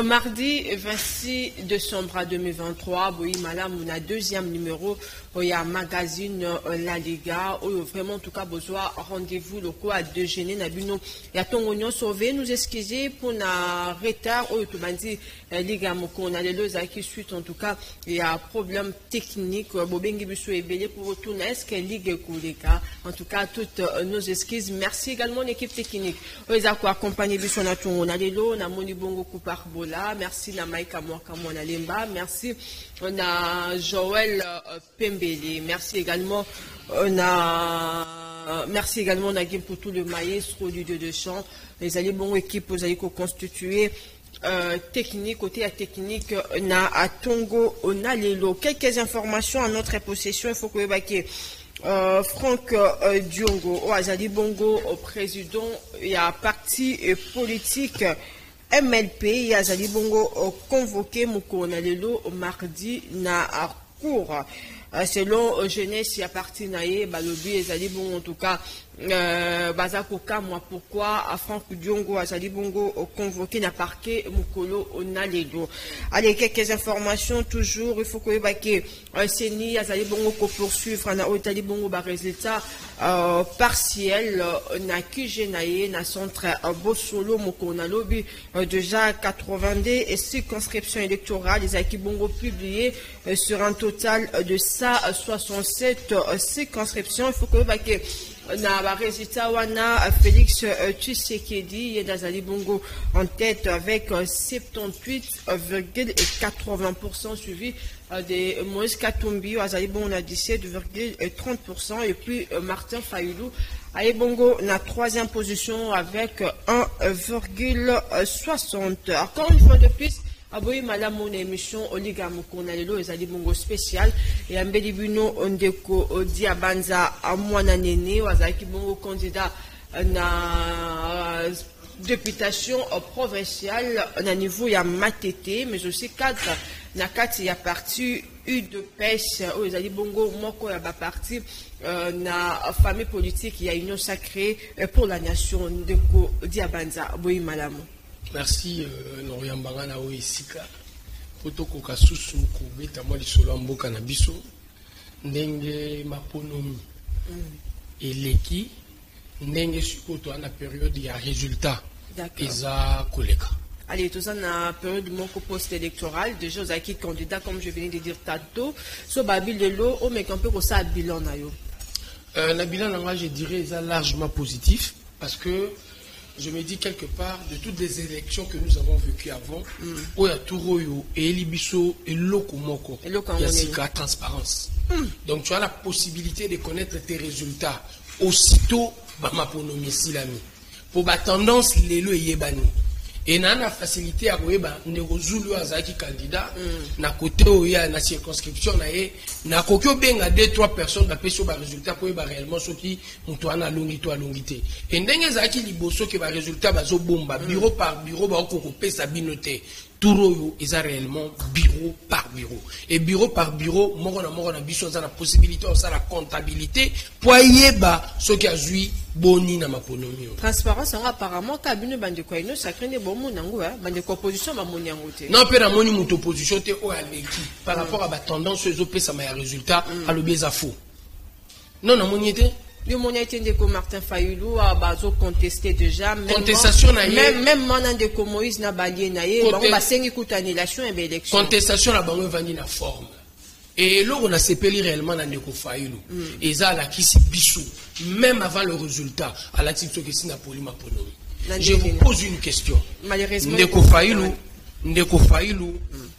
Mardi 26 décembre 2023, oui, madame, on a deuxième numéro, il y a magazine La Liga, vraiment, en tout cas, besoin rendez-vous locaux à déjeuner, Nabino, il y a ton oignon sauvé, nous excuser pour un retard, tout le dit, Liga, on a les deux qui suite, en tout cas, il y a un problème technique, Bobengi Bissou et Belé pour retourner, est-ce que Ligue Kouleka, en tout cas, toutes nos excuses, merci également l'équipe technique, ils ont accompagné Bissou, on a les lots, on a Moni Bongo Koupar Bola, merci na Maïka Mouakamouana Lemba, merci on a Joël Pembele, merci également on a Guim pour tout le maestro du 2 de champ, les alliés bon équipe vous allez constituer technique, côté à technique, on a à Tongo, on a les lots. Quelques informations à notre possession, il faut que vous Franck Diongo, au Azali Bongo, au président, il y a parti politique MLP, il y a Azali Bongo convoqué Moukona Lelo mardi na cour. Selon jeunesse, il y a parti naïe, balobi, Azali Bongo en tout cas. Bazakoka, moi pourquoi à Franck Diongo, Azali Bongo convoqué n'a parquet Moukolo Onalelo. Allez, quelques informations toujours, il faut que Seni, Azali Bongo qu'on poursuivre, na Otali Bongo ba résultat partiel, na Kijenaye, na centre Bosolo Mokona Lobi, déjà 82 et circonscriptions électorales, les acquis Bongo publiés sur un total de 167 circonscriptions. Il faut que na résultat wana Félix Tshisekedi et Nazali Bongo en tête avec 78,80% suivi de Moïse Katumbi, Azali Bongo na 17,30% et puis Martin Fayoulou Aye Bongo na troisième position avec 1,60. Encore une fois de plus, Aboyi madame mon émission Oliga Mokonalelo ezali bongo spécial et ambeli bino ondeko Diabanza amwana nene wazaki bongo candidat na députation provinciale na niveau ya Matete mais aussi cadre na kati ya parti UDPS ezali bongo moko ya ba parti na famille politique ya union sacrée pour la nation ndeko Diabanza Aboyi madame. Merci Noriambanga na Oisika. Potoko kasusu kubeta mwa lisolo mboka na biso ndenge maponomi eleki ndenge sikoto ana période ya résultat eza koleka. Allez, tout ça na période mon post-électoral, déjà aux acquis candidats comme je venais de dire tantôt, so babil de l'eau, on met un peu comme ça bilan na yo. Na bilan na je dirais eza largement positif parce que je me dis quelque part, de toutes les élections que nous avons vécues avant, Oya Touroyo et Elibiso et Lokomoko, il y a transparence. Donc tu as la possibilité de connaître tes résultats aussitôt, Bamaponomi Silami. Pour ma tendance, les lois yébani. Et na la facilité à Weba, Negozulu Azaki candidat, na côté Oya, na circonscription, na kokyo benga 2-3 personnes, na peso ba résultat, pour ba réellement ce qui, moutoana longito à longité. Et ndenge Zaki liboso que ba résultat, bazo bomba, bureau par bureau, ba okoko pesa binote. Touroyo, ils ont réellement bureau par bureau. Et bureau par bureau, morona biso, on a la possibilité, on a la comptabilité, pour yeba, ce qui a joué, boni na maponomi. Transparence, apparemment, cabine bande quoi, nous, ça crée des bons monango, bande opposition, ma moniangote. Non, peut la moni mouto opposition, te o aleki, par rapport à la tendance, aux OP, ça m'a résultat, à l'obéza faux. Non, non, moniete. Le monnaie de Martin Fayoulou a bazo contesté déjà. Contestation même maintenant de Moïse n'a balié naïe. On va s'engager contre annulation et élection. Contestation la banque va la forme. Et là on a séparé réellement dans Ndeko Fayoulou. Et ça la qui s'y bissou. Même avant le résultat, à la titre que c'est Napoli Maponomi. Je vous pose une question. Malheureusement. Ndeko Fayoulou,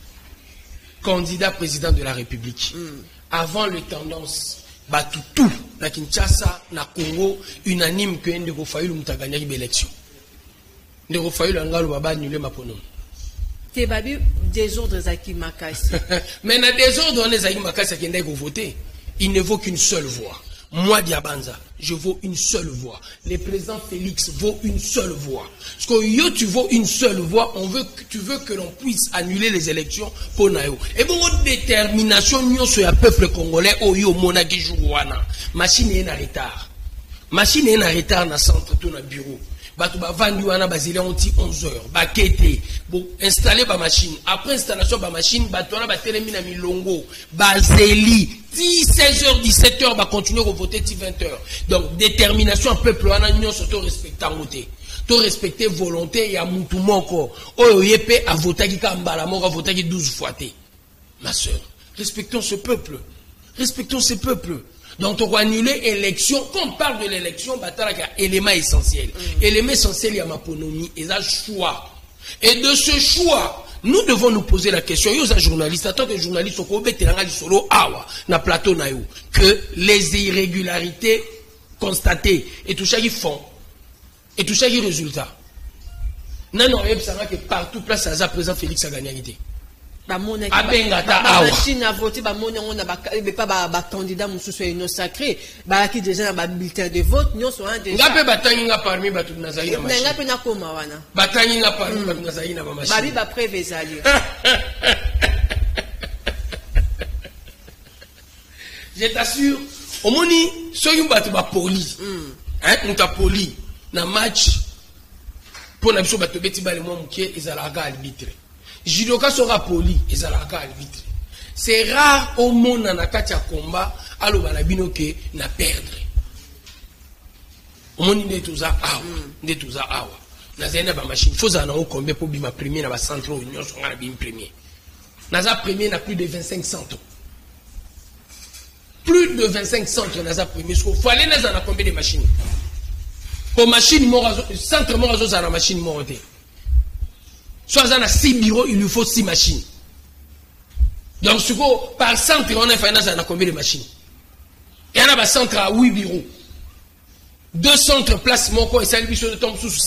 candidat président de la République. Avant les tendances. Batutu na Kinshasa na Congo unanime que Ndeko Fayoulou mutaganya l'élection. Ndeko Fayoulou ngalo baba annulé maponomi. Te babi désordre zaki makasi. Mais na désordre on zaki makasi qui ndeko voter. Il ne vaut qu'une seule voix. Moi Diabanza, je vaux une seule voix. Le président Félix vaut une seule voix. Parce que yo tu vaux une seule voix, tu veux que l'on puisse annuler les élections pour Nayo. Et bon détermination nous sur le peuple congolais au yo monaki jouana. Machine est en retard. Machine est en retard dans centre tout na bureau. Bato ba vendu wana bazile onti 11 heures. Ba kete. Bon, installer ba machine. Après installation ba machine, bato wana ba telemi na milongo. Ba zeli. 16h, 17h, ba continuer à voter 20h. Donc, détermination peuple wana nyon surtout respectant voter. To respecter volonté ya mutu moko. Oyo yepe a voter ki ka mbala moko a voter ki 12 fois té. Ma soeur, respectons ce peuple. Respectons ce peuple. Donc, on va annuler l'élection. Quand on parle de l'élection, il y a un élément essentiel. L'élément essentiel, il y a ma ponomie et un choix. Et de ce choix, nous devons nous poser la question. Il y a un journaliste, en tant que journaliste, on peut solo na plateau na yo que les irrégularités constatées et tout ça qui font et tout ça qui résultat. Non, non, il y a que partout place à présent Félix a gagné l'idée. Machine à voter, on n'a pas candidat non sacré, qui déjà un bulletin de vote, nous sommes déjà. Ngape batanginga parmi batu nazaï na machine. Ngape na koma wana. Batanginga parmi batu nazaï na machine. Babi ba prévezali. Je t'assure, au moni, soyons batu ba poli. Hein, nous ta poli na match pour na biso batu beti ba le mo mukie ezalaga arbitre. Judoka sera poli, et à la arbitre. C'est rare au monde dans la combat, alors la binoke na perdre. Au monde n'est tout ça, n'est tout ça, Nazana ba machine, faut en avoir combien pour bima premier dans la centre union sur la bim premier. Naza premier n'a plus de 25 centres. Plus de 25 centres Naza premier. Il faut aller dans combien de machines. Pour machine, centre morazo dans la machine morte. Soit on a 6 bureaux, il lui faut 6 machines. Donc, par centre, on a fait combien de machines? Et on a un centre à 8 bureaux. 2 centres place mon coin et ça lui tombe sous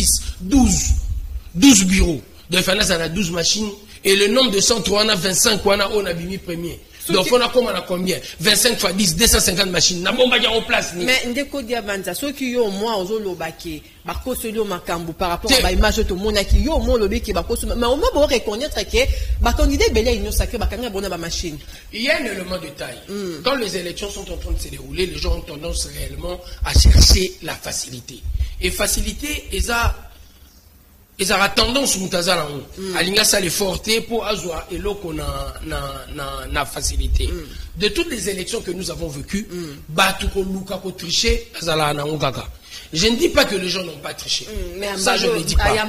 12 bureaux. Donc, on a 12 machines. Et le nombre de centres, on a 25, on a bimi premier. Donc, on a combien? 25 fois 10, 250 machines. N'a pas en place. Mais, ndeko diabanza, ceux qui ont moins aux olobaki, bako solo makambu par rapport à l'image de tout le monde qui ont moins lobby qui bako mais on va reconnaître que ba candidat belé union sacré ba kanga bona ba machine. Il y a un élément de taille. Quand les élections sont en train de se dérouler, les gens ont tendance réellement à chercher la facilité. Et facilité, ils ont tendance à alinga ça les forter pour avoir et l'eau qu'on a facilité. De toutes les élections que nous avons vécues, je ne dis pas que les gens n'ont pas triché. Ça, je ne le dis pas.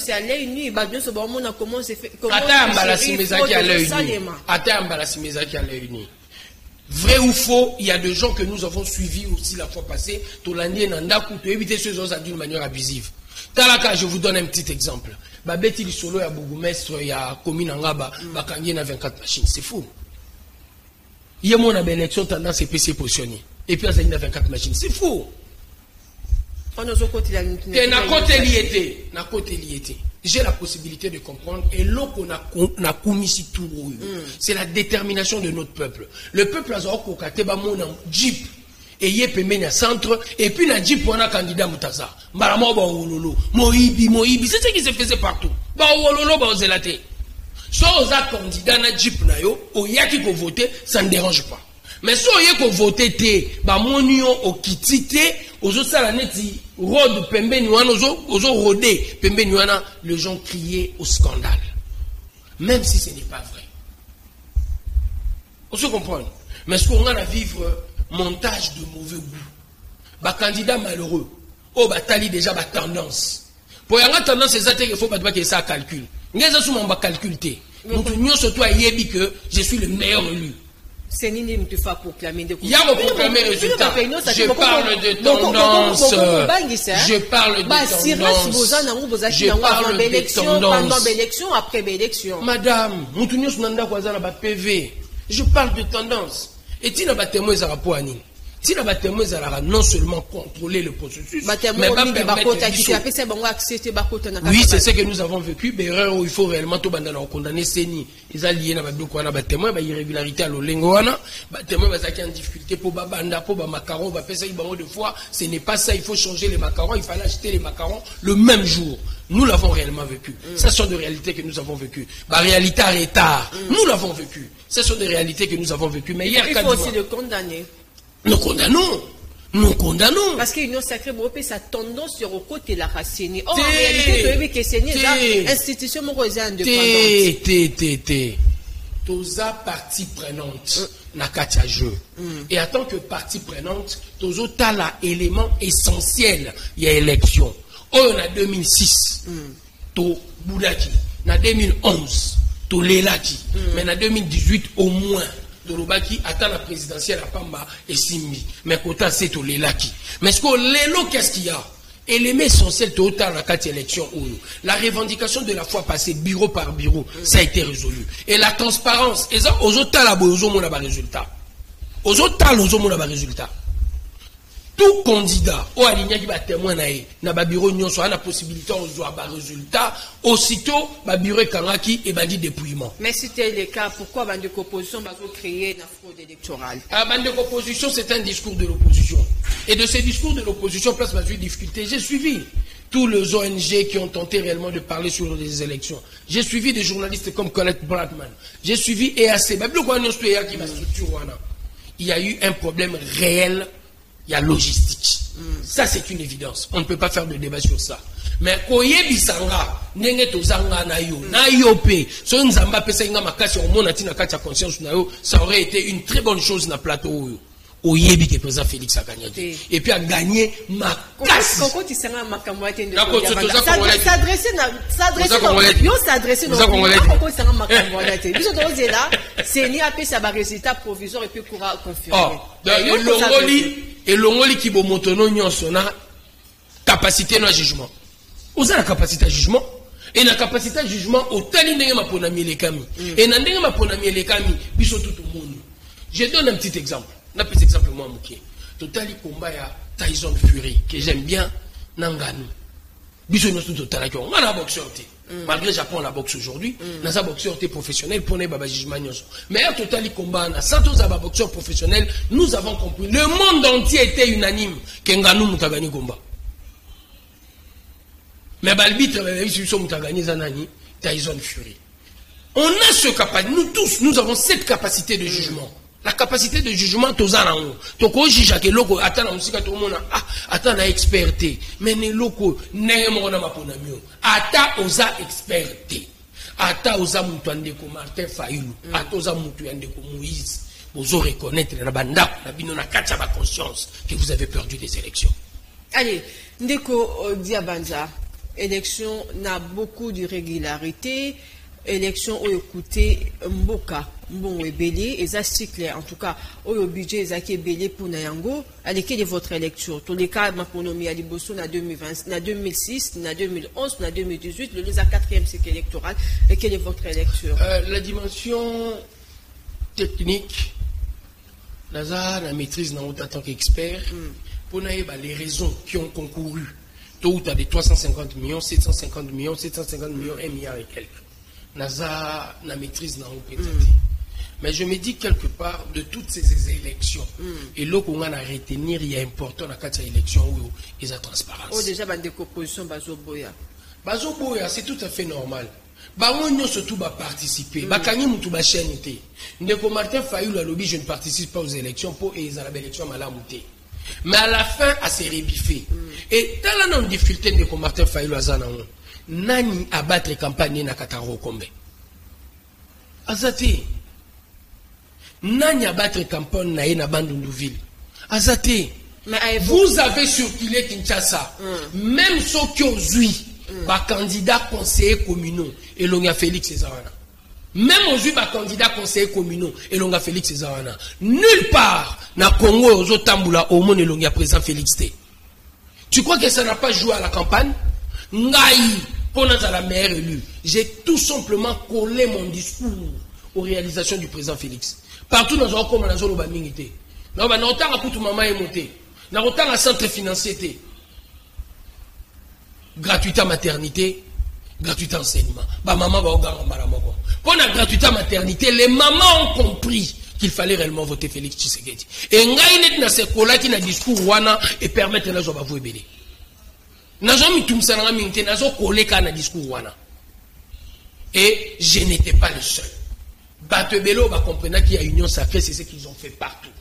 Vrai ou faux, il y a des gens que nous avons suivis aussi la fois passée, pour éviter ces choses d'une manière abusive. Talaka, je vous donne un petit exemple. Babeti li solo ya bourgmestre ya commune Angaba, bakangi na 24 machines, c'est fou. Il y a mon élection tendance à PC positionné. Et puis il y a 24 machines, c'est fou. J'ai la possibilité de comprendre et l'eau qu'on a commis ici tout. C'est la détermination de notre peuple. Le peuple a zoko mon jeep. Et y a centre, et puis la Jeep, on a candidat Moutaza. Maramo, Moïbi, c'est ce qui se faisait partout. Zélate. Soit on a candidat na Jeep na yo, au yaki ko voter, ça ne dérange pas. Mais soit on ko voter te, monio au kitite, aux autres salaneti, rode pembe nuana, aux autres rodé, pembe nuana, les gens criaient au scandale. Même si ce n'est pas vrai. On se comprend. Mais ce qu'on a à vivre, montage de mauvais goût. Bah candidat malheureux. Oh bah tali déjà bah tendance. Pour y avoir tendance, c'est ça qu'il faut pas que ça calcule. N'est-ce pas ça calculer. Nous surtout à Yébi que je suis le meilleur élu. C'est nini tu fais proclamer. Il y a proclamé résultat. Je parle de tendance. Je parle de tendance. Je parle de tendance. Après l'élection. Madame, PV. Je parle de tendance. Et si nous avons des témoins, si nous avons des témoins, non seulement contrôler le processus, mais oui, c'est ce que nous avons vécu. Berreur, il faut réellement tout condamner. Seni, ils ont lié des témoins, des irrégularités à l'Olengoana, des témoins qui ont en difficulté pour Babanda, pour Macaron, de fois. Ce n'est pas ça, il faut changer les macarons, il fallait acheter les macarons le même jour. Nous l'avons réellement vécu. Ce sont des réalités que nous avons vécues. La réalité à retard, nous l'avons vécu. Ce sont des réalités que nous avons vécues. Mais hier, il faut aussi le condamner. Nous condamnons. Nous condamnons. Parce que l'Union sacrée, sa tendance sur le côté de la racine. Or, en réalité, que c'est une institution indépendante. Toza partie prenante na katia jeu. Et en tant que partie prenante, tozo tala élément essentiel il y a élection. On a 2006, to Boudaki. Na 2011, to Lelaki. Mais na 2018 au moins. Dolobaki attend la présidentielle à Pamba et Simbi. Mais Kota c'est to Lelaki. Mais ce que Lelo, qu'est-ce qu'il y a? Élément essentiel total la carte élection. La revendication de la fois passée, bureau par bureau, ça a été résolu. Et la transparence, et ça, aux autres, résultat. Aux autres, résultat. Tout candidat, au aligné qui va témoigner, n'a pas bureau, n'y a la possibilité de avoir résultat, aussitôt, ma bureau Kanaki et bandi dépouillement. Mais si c'était le cas, pourquoi bande opposition va créer une fraude électorale? Bande opposition, c'est un discours de l'opposition. Et de ces discours de l'opposition, place ma difficulté. J'ai suivi tous les ONG qui ont tenté réellement de parler sur les élections. J'ai suivi des journalistes comme Colette Bradman. J'ai suivi EAC. Il y a eu un problème réel. Il y a logistique. Ça, c'est une évidence. On ne peut pas faire de débat sur ça. Mais koye bisanga, nenge tozanga na yo, na yo pe, so nzamba pesa inga makasi au mona tina kati ya conscience na yo, ça aurait été une très bonne chose na plateau yo. Oyebi que président Félix a gagné. Et puis a gagné makasi. Quand tu seras makambo ate de s'adresser c'est ni apé ça ba résultat provisoire et puis coura confirmé. Et l'ongoli qui bomotono nyonso na capacité de jugement. Vous avez la capacité de jugement. Et la capacité de jugement, au tali ndenge mapona mielekami. Et na ndenge mapona mielekami, biso tout le monde. Je donne un petit exemple. Un petit exemple moi mouké. Totali combat ya Tyson Fury que j'aime bien nangani. Biso nous tout talaki on a boxeur té. Malgré Japon la boxe aujourd'hui, na sa boxeur té professionnel pour ne baba jugement nyonso. Mais à totali combat na sans tous aba boxeur professionnel, nous avons compris. Le monde entier était unanime que Nganou mutagani combat. Mais l'arbitre, Tyson Fury. On a ce capacité, nous tous, nous avons cette capacité de jugement. La capacité de jugement, tous en haut. Toko jija ke loko, attends, on sika tout le monde, attends, la experté. Mais ne loko, ne mona maponamio. Ata oza experté. Ata oza mutuandeko Martin Fayulu. Ata oza mutuandeko Moïse. Vous aurez reconnaître la banda, la binona kacha ba conscience que vous avez perdu des élections. Allez, Ndeko Diabanza. Élection n'a beaucoup d'irrégularité. Élection au écouté Mboka, bon et Belé, et ça c'est clair. En tout cas, au budget, Zaki Belé pour Nayango. Allez, quelle est votre lecture? Tous les cas, Maponomi Aliboso, na 2020, na 2006, na 2011, na 2018, le 4e cycle électoral. Et quelle est votre lecture? La dimension technique, la maîtrise en tant qu'expert, pour les raisons qui ont concouru. Tôt ou des 350 millions, 750 millions, 750 millions, 1 milliard et quelques. Naza na maîtrise na peut-être. Mais je me dis quelque part de toutes ces élections et là qu'on a à retenir, il y a important dans cette élection où il y a la transparence. Oh déjà bande opposition Bazoboya. Bazoboya c'est tout à fait normal. Bango surtout va participer. Bakani mutu ba chaîne té. Ndeko Martin Fayulu a lobby je ne participe pas aux élections pour et les élections malamuté. Mais à la fin, à se rébiffé. Et dans la non-difficulté de Martin Fayulu Azana, Nani abattre campagne na Kataro Kombe. Azate. Nani abattre campagne na Bandundouville. Azate. Vous avez circulé Kinshasa. Même ceux qui ont zui, candidat conseiller communaux, et l'on a Félix Césarana. Même aujourd'hui, les candidats conseillers communaux et l'on a Félix Césarana. Nulle part, na Congo, aux autres Tamboula, au monde, et l'on a présent Félix T. Tu crois que ça n'a pas joué à la campagne? Ngaï, pendant la meilleure élue, j'ai tout simplement collé mon discours aux réalisations du président Félix. Partout dans le comme dans le Bamingité. Dans le temps à tout maman est monté. Dans le temps à centre financier. Gratuité à maternité, gratuité enseignement. Maman va au Maramoko. Pour la gratuité à maternité, les mamans ont compris qu'il fallait réellement voter Félix Tshisekedi. Et ngaïnet na sekola qui na discours wana et permettre la joie à vous aider. Nazo mitumsa na mingite nazo koleka na discours wana. Et je n'étais pas le seul. Batebelo va comprendre qu'il y a union sacrée, c'est ce qu'ils ont fait partout.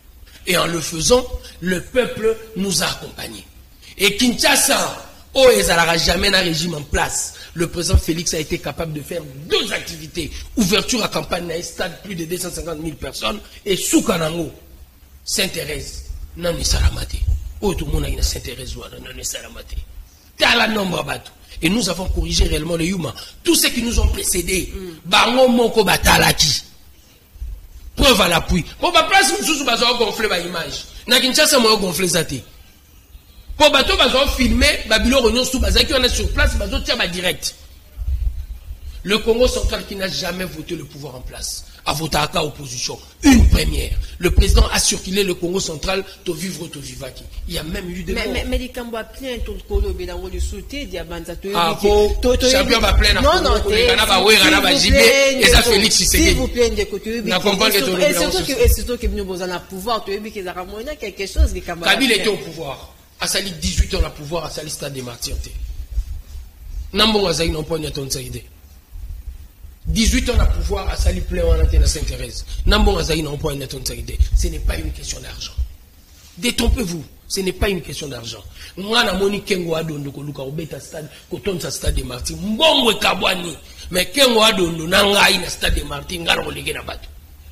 Et en le faisant, le peuple nous a accompagnés. Et Kinshasa, oh, ils n'aura jamais un régime en place. Le président Félix a été capable de faire 2 activités. Ouverture à campagne à un stade, plus de 250 000 personnes. Et sous Kanango, Sainte-Thérèse, non, ne saramate. Oh, tout le monde a une Sainte-Thérèse, non, ne saramate. T'as nombre bateau. Et nous avons corrigé réellement les humains. Tous ceux qui nous ont précédés, Bango Moko Batalaki. Preuve à l'appui. Pour ma place, nous avons gonflé ma image. Na Kinshasa, moi, gonflé Zati. Pour bateau, nous avons filmé, Babylon Réunion sous Bazaki, on est sur place, nous avons direct. Le Congo central qui n'a jamais voté le pouvoir en place a voté à opposition. Une première. Le président a circulé le Congo central, to vivre, to vivaki. Il y a même eu des morts. Mais les Cambois plein tout le Colo, mais dans le sauté, Diabanza, champion va plein. Non, non, et ça Félix Tshisekedi. S'il vous plaît, des côtés, et surtout que nous avons le pouvoir, tu as vu qu'ils ont quelque chose, les Cambois. Kabila était au pouvoir. À Sali 18 ans, le pouvoir, à Sali Stade des Martyrs. Nambo Azaï n'ont pas une idée. 18 ans à pouvoir à Sali plein en Athènes à Sainte-Thérèse. Nambo Azaï n'ont pas une idée. Ce n'est pas une question d'argent. Détrompez-vous. Ce n'est pas une question d'argent. Moi, na moni Kengo Adondo ko luka obeta stade ko tonsa stade des Martyrs. Mbongo e kabwani. Mais Kengo Adondo na ngai na stade des Martyrs ngaro lege na bato.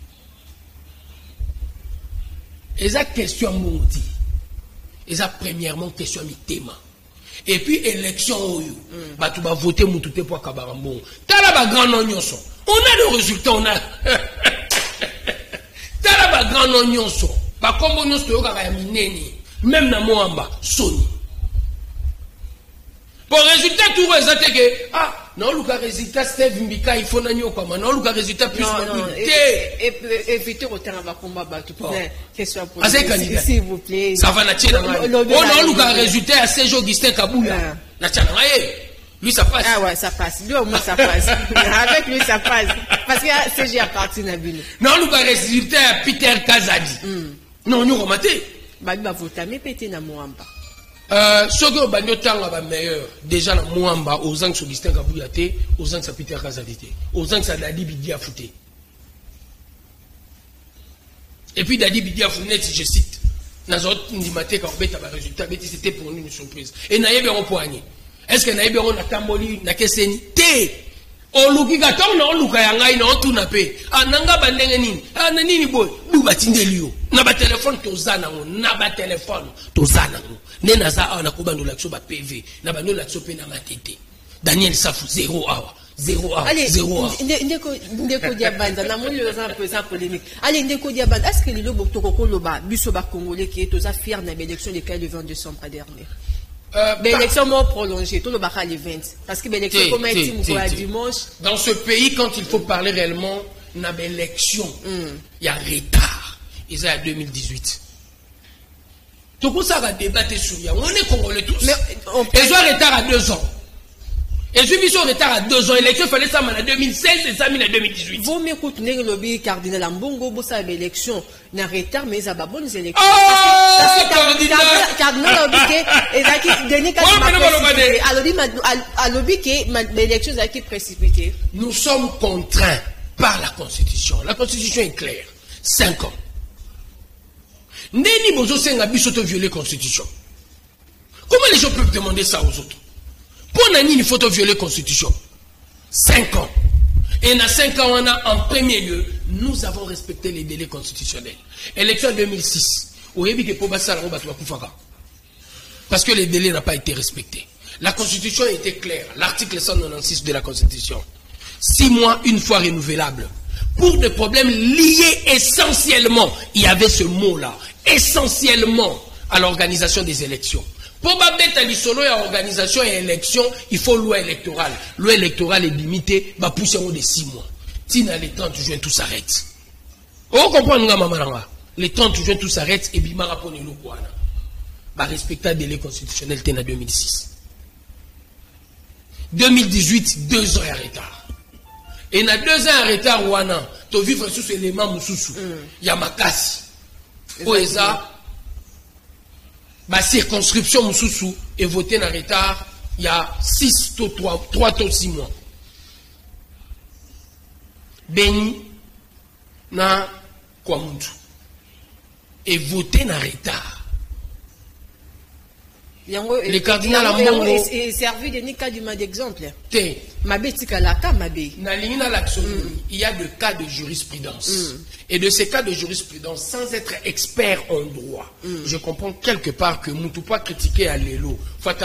Eza question mbongo. Eza premièrement question mitema. Et puis élection oyo. Bato ba voter mututé pour Kabarambo. Tala ba grand nonyoso. On a le résultat, on a. Tala ba grand nonyoso. Ba kombo nyonso to yoka ya mineni. Même na Moamba, Sony. Pour résultat, tout résultat que, ah, non, le résultat, Steve Mbika, il faut n'agner comme, non, le résultat plus mobilité. Évitez au terrain de combat, tout pour question pour s'il vous plaît. Ça va, n'a-t-il pas. Oh non, le résultat, à Serge Augustin Kabouya. N'a-t-il pas. Lui, ça passe. Ah ouais, ça passe. Lui, au moins, ça passe. Avec lui, ça passe. Parce que CG appartient à lui. Non, le résultat, Peter Kazadi. Non, nous remontez. Bah, il va voter, mais péter dans Moamba. Ce que Bagno Tanga va meilleur, déjà dans Moamba, aux ans que Augustin Kabouyate, aux ans que Peter Kazadite, aux ans que Dadi Bidi a fouté. Et puis Dadi Bidi a fouté, si je cite, dans un dimaté quand on a un résultat, c'était pour nous une surprise. Et Naïbe on poigné. Est-ce que Naïbe on a tamboli, n'a qu'à sénité? On luki gaton na on luka yangai na on tunape. Ah nanga bandenge nini? Ah nini boy? Duba tindelio. Na ba téléphone tozana ngo, na ba téléphone tozana ngo. Ne naza a na kubando l'action ba PV, na ba no l'action pe na matete. Daniel Safou 0 hour. 0 hour. Allez, 0 hour. Ndeko Diabanda, na mon peu ça polémique. Allez, Ndeko Diabanda, est-ce que le lobo tokoko loba, biso ba congolais qui est aux affaires na l'élection des le 20 décembre dernier? L'élection m'a prolongée, tout le barra les 20. Parce que l'élection comme un dimanche. Dans ce pays, quand il faut parler réellement, on a l'élection. Il y a retard. Et ça, en 2018. Tout ça va débattre sur ça. On est congolais tous. Mais ils ont un retard à 2 ans. Et ils ont un retard à 2 ans. L'élection fallait ça en 2016 et ça en 2018. Vous m'écoutez, le lobby cardinal Mbongo, vous savez, l'élection n'a retard, mais ça va bonnes élections. Parce que cardinal lobby que dernier à lobby que l'élection a été précipitée. Nous sommes contraints par la Constitution. La Constitution est claire. 5 ans. Neni bozo senga biso to violer la Constitution. Comment les gens peuvent demander ça aux autres? Pour Nani, il faut violer la Constitution. 5 ans. Et dans 5 ans, on a en premier lieu, nous avons respecté les délais constitutionnels. Élection 2006. Parce que les délais n'ont pas été respectés. La Constitution était claire. L'article 196 de la Constitution. 6 mois, une fois renouvelable. Pour des problèmes liés essentiellement, il y avait ce mot-là, essentiellement à l'organisation des élections. Pour battre l'isolo et organisation et élection, il faut loi électorale. Loi électorale est limitée, bah pousser de 6 mois. Tina les 30 juin tout s'arrête. On comprend les 30 juin tout s'arrête et bimara pone le quoi. Bah respecter le délai constitutionnel en 2006. 2018 2 ans en retard. Et dans 2 ans en retard wana, to vivre sous ces éléments mususu. Yamakasi. Oeza. Ma circonscription Moussoussou est votée en retard il y a 3 ou 6 mois. Beni na Kwamundu. et voter en retard. Le cardinal Ambongo est servi de cas d'exemple. Il y a des cas de jurisprudence. Et de ces cas de jurisprudence, sans être expert en droit, je comprends quelque part que nous ne pouvons pas critiquer à l'élo.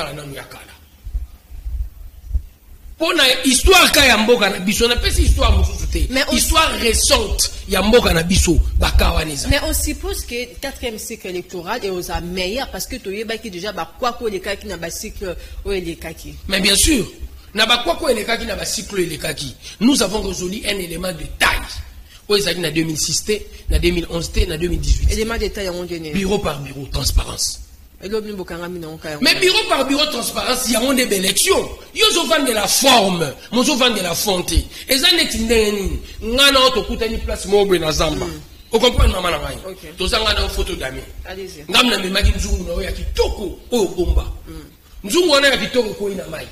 Pour l'histoire qu'a Yamboka Nabiso, on appelle cette histoire histoire récente Yamboka Nabiso, Bakawanisa. Mais on suppose que le 4e cycle électoral est aux meilleurs parce que tu as déjà quoi les cas qui n'a pas cycle ou les kaki. Mais bien sûr, n'a pas quoi les cas qui n'a pas cycle les kaki. Nous avons résolu un élément de taille. En 2006, en 2011, en 2018. Élément de taille on donné. Bureau par bureau, transparence. Mais bureau par bureau, transparence, il y a des élections. Ils ont vendu de la forme, ils ont vendu de la fonte. Et ça n'est pas une place mobile dans Zamba. Vous comprenez, maman? Ok. Tout ça, on a une photo d'amis. Allez-y. On a une image de Nzungu, on a qui toko, au bomba. Nzungu, on a qui toko, ko ina mai.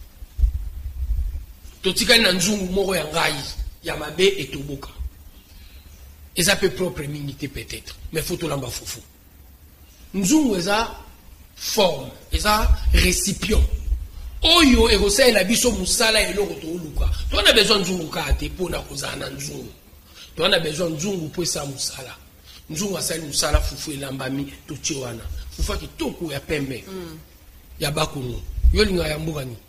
Totika na Nzungu, moro ya ngai, Yamabe et Toboka. Et ça peut propre minité peut-être. Mais photo lamba foufou. Nzungu eza forme, eza récipient. Oyo erosa na biso musala eloko to luka. Tu as besoin nzungu kate pona kozana nzungu. Tu as besoin nzungu pour ça musala. Nzungu asali musala fufu elambami to chiwana. Fufa ki toko ya pembe. Ya bakunu. Yo linga ya mbuga ni.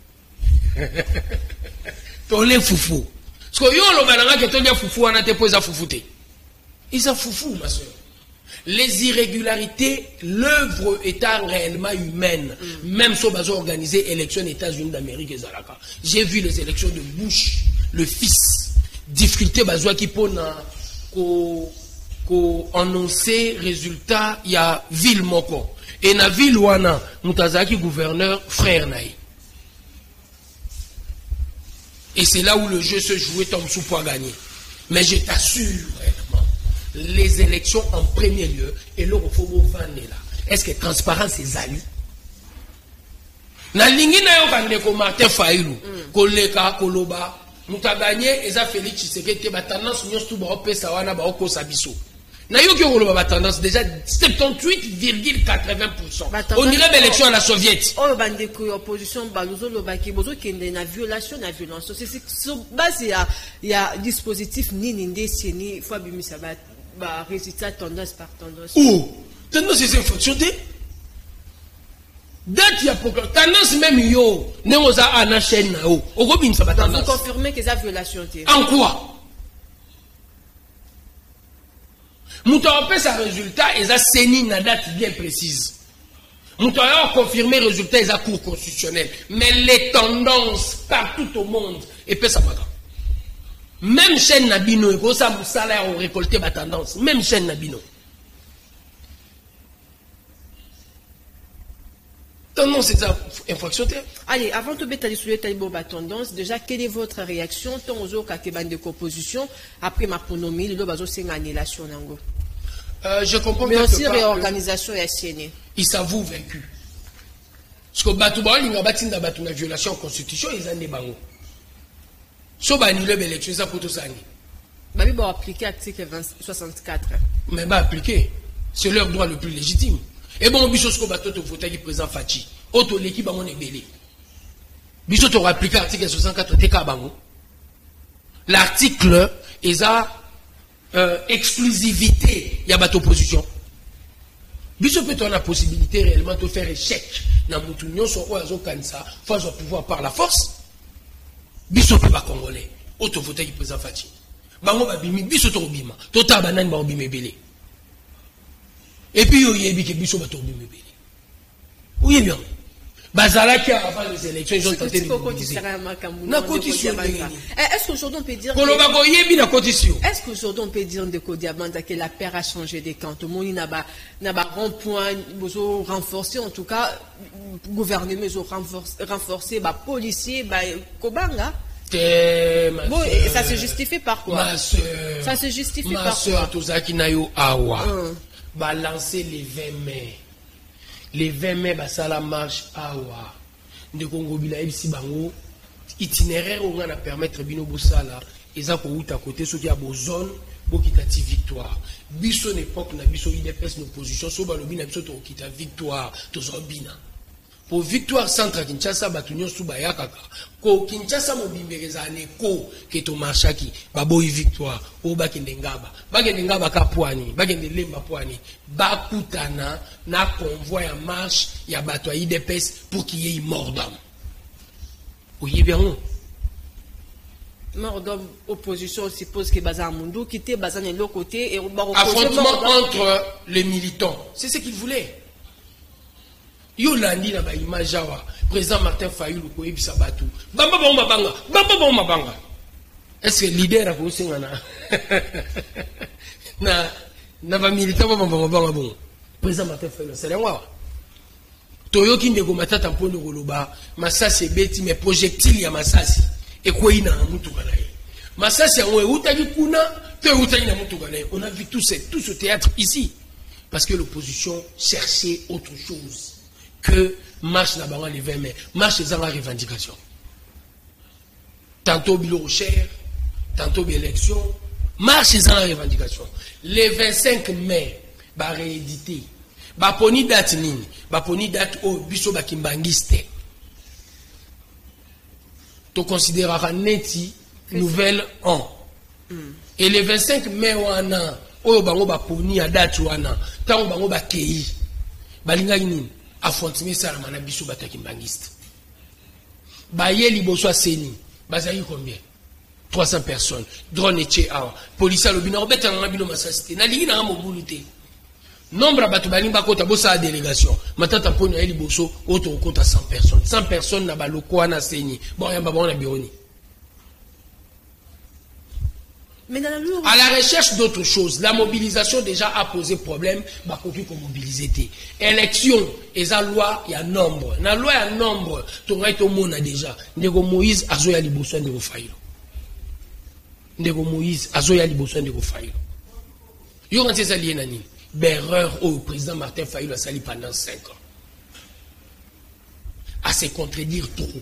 To le fufu. Parce que yo lo bananga ke to lia fufu wana te poza fufu te. Isa fufu ma soeur. Les irrégularités, l'œuvre étant réellement humaine, même si on a organisé l'élection des États-Unis d'Amérique et Zalaka. J'ai vu les élections de Bush, le fils. Difficulté bazoua qui pone annoncer résultat, il y a ville moko. Et na ville wana, Moutazaki gouverneur, frère naï. Et c'est là où le jeu se jouait comme sous pour gagner. Mais je t'assure, réellement, les élections en premier lieu, et là, il faut vous vendre là. Est-ce que transparence est zali? Na lingi na yo kande ko Martin Fayulu, koleka koloba, muta gagné eza Félix Tshisekedi ba tendance nyos tu ba opesa wana ba okosa biso. Na yo ki koloba ba tendance déjà 78,80%. On dirait l'élection à la soviétique. Oh bande ko opposition baluzo lobaki bozo kende na violation na violence. C'est sur base il y a dispositif nini ndesini faut bimisa ba résultat tendance par tendance. Oh, tendance c'est fonctionné. Date il y a tendance même yo, ne oza ana chaîne na yo. Okobim ça ba tendance. Vous confirmez que ça violation té. En quoi? Mouta fait sa résultat et ça séni na date bien précise. Mouta a confirmé résultat et ça cour constitutionnel, mais les tendances partout au monde et peut ça pas. Même chaîne Nabino, et ça vous salaire ont récolté ma tendance. Même chaîne Nabino. Tendance, c'est ça, infraction. Allez, avant de mettre sur le tendance, déjà, quelle est votre réaction? Tant aux autres de composition, après ma pronomie, le bazo c'est une annulation. Je comprends mais aussi réorganisation et SNE. Ils s'avouent vaincus. Parce que Batouba, il y a une violation de la Constitution, ils ont des bangos. Si on a annulé l'élection, ça pour tout ça. Babi va appliquer l'article 64. Mais va appliquer. C'est leur droit le plus légitime. Et bon, biso ce qu'on va tout voter qui présente Fachi. Auto l'équipe on est belé. Biso tu appliquer l'article 64 TK bango. L'article est à exclusivité. Il y a pas d'opposition. Biso peut avoir la possibilité réellement de faire échec dans l'union sur quoi ils ont cancer face au pouvoir par la force. Biso pe ba congolais auto voter qui présent Fati bango ba bimi biso to bima to ta banane ba bimi belé et puis yo yebi ke biso ba to bimi belé oui bien bazala qui avant les élections ils ont tenté de mobiliser na condition est-ce qu'aujourd'hui on peut dire koloba ko yebi na condition est-ce qu'aujourd'hui on peut dire de Kodiabanda que la paire a changé des camps tout le monde n'a pas rond-point bozo renforcer en tout cas gouvernement ils ont renforcé bah policiers bah kobanga bon et ça se justifie par quoi ma soeur ça se justifie par quoi ma soeur tozaki na yo awa balancer les 20 mai les 20 mai basala marche awa de Congo bila ebisi bango itinéraire on va permettre bino bosala eza ko uta côté ceux qui a beau zone bokitati victoire. Biso n'époque na biso IDPS l'opposition so balobi na biso to kita victoire to zobina. Pour victoire centre Kinshasa batunyo subaya kaka. Ko Kinshasa mobimbereza neko ke to marchaki baboyi victoire o bakende ngaba. Bakende ngaba ka poani, bakende lemba poani. Bakutana na convoi ya marche ya bato ya IDPS pour qu'il y ait mort d'homme. Oye bien non. Mort d'homme opposition suppose que Bazar Mundu quittait Bazar de l'autre côté et affrontement entre les militants. C'est ce qu'ils voulaient. Yolandi na ba image wa président Martin Fayulu ko ebisa batu bamba ba mabanga est-ce que leader a ko sengana na ba militant ba mabanga bon président Martin Fayulu c'est lengwa toyoki ndeko matata mponi koloba masasi ebeti mais projectile ya masasi ekoyi na mutuka na ye masasi yango eutaki kuna to eutaki na mutuka na ye. On a vu tout ce théâtre ici parce que l'opposition cherchait autre chose que marche la banque les 20 mai, marche les la revendication. Tantôt bilo cher, tantôt élection, marche les la revendication. Les 25 mai, ba réédité, ba poni date nini, ba poni date au biso ba kimbangiste. To considérera neti nouvelle an. Et les 25 mai wana, o bango ba poni a date wana, tango bango ba kei, balinga nini. Affrontement ça la biso bataki mbangiste. Baye liboso seni, bazali combien? 300 personnes. Drone et awa. Police lobina obeta na bino masasité. Na lingi na mobulité. Nombre batu balimba kota bosa délégation. Matata pona ye liboso auto kota 100 personnes. 100 personnes na baloko na seni. Bon yamba bon na bironi. Mais dans à la recherche d'autres choses, la mobilisation déjà a posé problème, bah qu'on peut mobiliser. Élection, et la loi, il y a nombre. Dans la loi, il y a nombre. Tu aurais été au monde déjà. Nego Moïse, azoya liboso ndeko failo. Nego Moïse, azoya liboso ndeko failo. Yo quand c'est lié nani? Berreur au président Martin Fayulu a sali pendant 5 ans. À se contredire trop.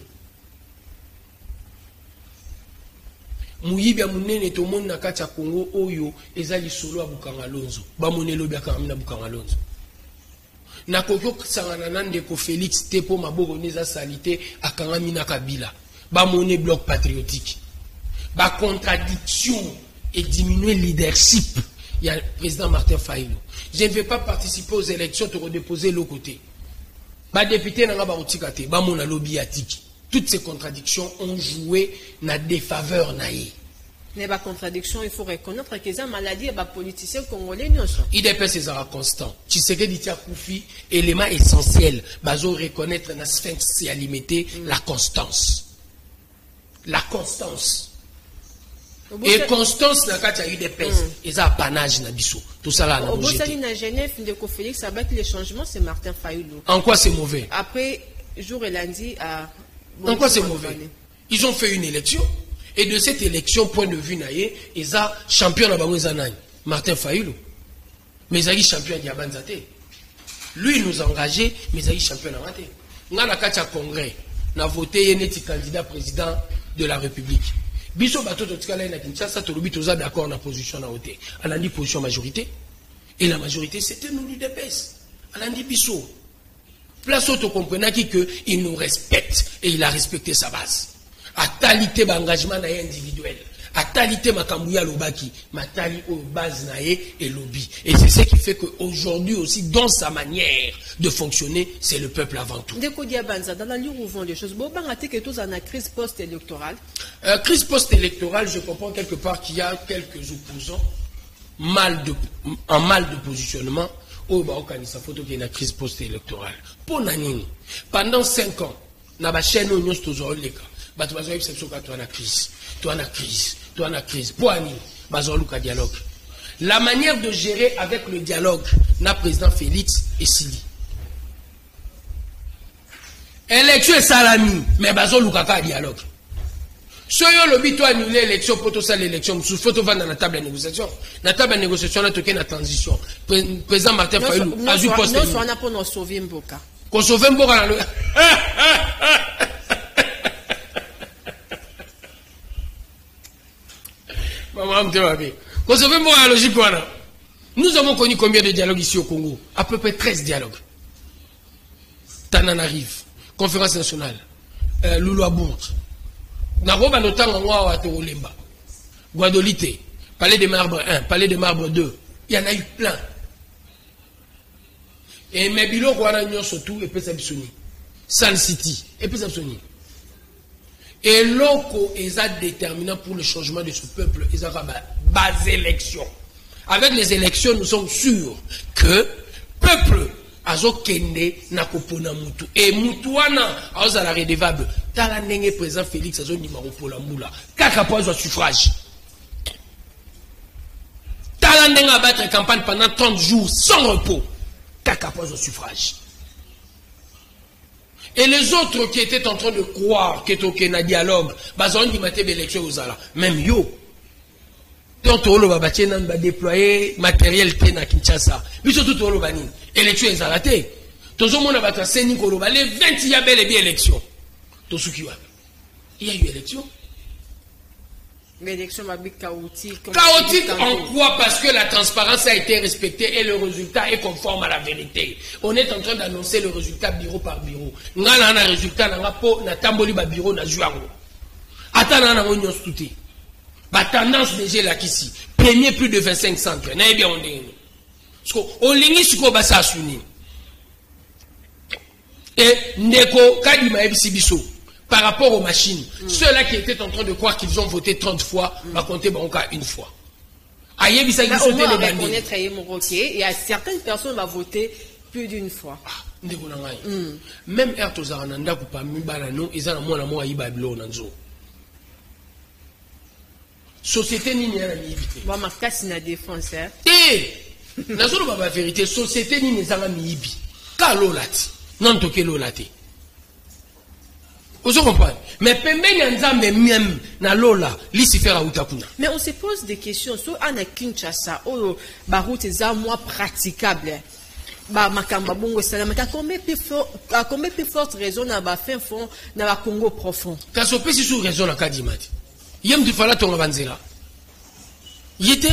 Muyibi munene to monde na kati ya Congo oyo ezali solo ya Bukanga Lonzo ba monelo bya kamina Bukanga Lonzo na kokyo sangana nande ko Félix Tepo maboko neza salité akanga mina Kabila ba moné bloc patriotique ba contradiction et diminuer leadership il y a le président Martin Fayulu. Je ne vais pas participer aux élections pour redéposer l'autre côté ba député na ba otikate ba mona lobby atiki. Toutes ces contradictions ont joué na défaveur naïe. Mais la contradiction, il faut reconnaître que c'est une maladie et les politiciens congolais non sont. IDPS est constant. Tu sais que dit Koufi, élément essentiel, bazo reconnaître na sphinx c'est à limiter la constance. La constance. Et constance na kati ya UDPS, ils ont apanage na biso. Tout ça là au Bossali na Genève, Ndeko Félix avec les changements, c'est Martin Fayulu. En quoi c'est mauvais? Après jour et lundi à en quoi c'est mauvais? Ils ont fait une élection et de cette élection, point de vue naïe, ils ont champion à Bangouizanaï, Martin Fayulu. Mais ils ont champion à Diabanzate. Lui, il nous a engagés, mais ils ont champion à Mate. Nous avons un congrès, nous avons voté un candidat président de la République. Biso bato to tikala na Kinshasa to lobi toza d'accord na position na voté. On a dit position majorité et la majorité c'était nous l'UDPS. On a dit biso. Place où tu comprends qu'il nous respecte et il a respecté sa base. A talité d'engagement individuel. A talité makambouya lobaki. Ma tali au base naé et lobby. Et c'est ce qui fait qu'aujourd'hui aussi, dans sa manière de fonctionner, c'est le peuple avant tout. Dans la ligne où vont les choses, une crise post-électorale. Crise post-électorale, je comprends quelque part qu'il y a quelques opposants en mal de positionnement. Oh, bah, sa photo qui est une crise post-électorale. Pour Nanini, pendant 5 ans, na ba chaîne union toujours les cas. Bah, tu vas voir exception quand tu as la crise. Tu as la crise. Tu as la crise. Pour Ani, bah, le dialogue. La manière de gérer avec le dialogue, na président Félix et Sili. Élection et salami, mais bah, le dialogue. Si on lobby toi annuler l'élection pour tout ça l'élection, il faut vendre dans la table de négociation. La table de négociation on a toqué la transition. Président Martin Fayulu a eu poste. Non, on a pour nous sauver Mboka. Qu'on sauve Mboka dans le. Maman me dit Quand on veut voir la logique, voilà. Nous avons connu combien de dialogues ici au Congo? À peu près 13 dialogues. Tananarive, conférence nationale, Loulou-Abourg, Naroba Notang Anwa Watolemba, Guadolité, Palais des Marbres 1, Palais des Marbres 2. Il y en a eu plein. Et mes bilans, surtout, et puis Sun City, et puis et l'OCO est déterminant pour le changement de ce peuple. Ils ont base élection. Avec les élections, nous sommes sûrs que peuple azokende na kopona mutu. Et mutuana azala redevable. Tala nenge président Félix azo numéro pour la moula. Kaka poids au suffrage. Tala nenge abattre campagne pendant 30 jours sans repos. Kaka poids au suffrage. Et les autres qui étaient en train de croire qu'il y a un dialogue, ils ont dit que l'élection aux ala. Même yo. Tant que va déployer matériel à Kinshasa. Puis surtout tout le élection est alatée. Tout le monde va passer les 20 il y a bel et bien élection. Tout ce qui il y a eu élection. L'élection va être chaotique. Chaotique en quoi? Parce que la transparence a été respectée et le résultat est conforme à la vérité. On est en train d'annoncer le résultat bureau par bureau. Nous avons un résultat, nous avons un tamboli bureau, nous avons un tout. La tendance déjà là ici. Premier plus de 25 centres. N'est bien on est. Parce qu'on ligne sur quoi ça s'unit. Et Ndeko Kadima Ebisibiso. Par rapport aux machines, ceux-là qui étaient en train de croire qu'ils ont voté 30 fois, va compter une fois. Il y a certaines personnes qui vont voter plus d'une fois. Même Ertozaranda Kupami Balano, ils ont moins à Ibablo Nanzo. Société ni n'a évité. Bon, ma casse n'a défense. Eh, la zone va la vérité. Société ni n'a pas ibi. Kalolati, non toke lolati. Vous comprenez? Mais mais on se pose des questions sur Anna Kinshasa, où la route est moins praticable. À combien plus forte raison n'a pas fait fond dans le Congo profond? Quand on peut sur raison à Kadimati. Yem du Fala Tongabanzela. Il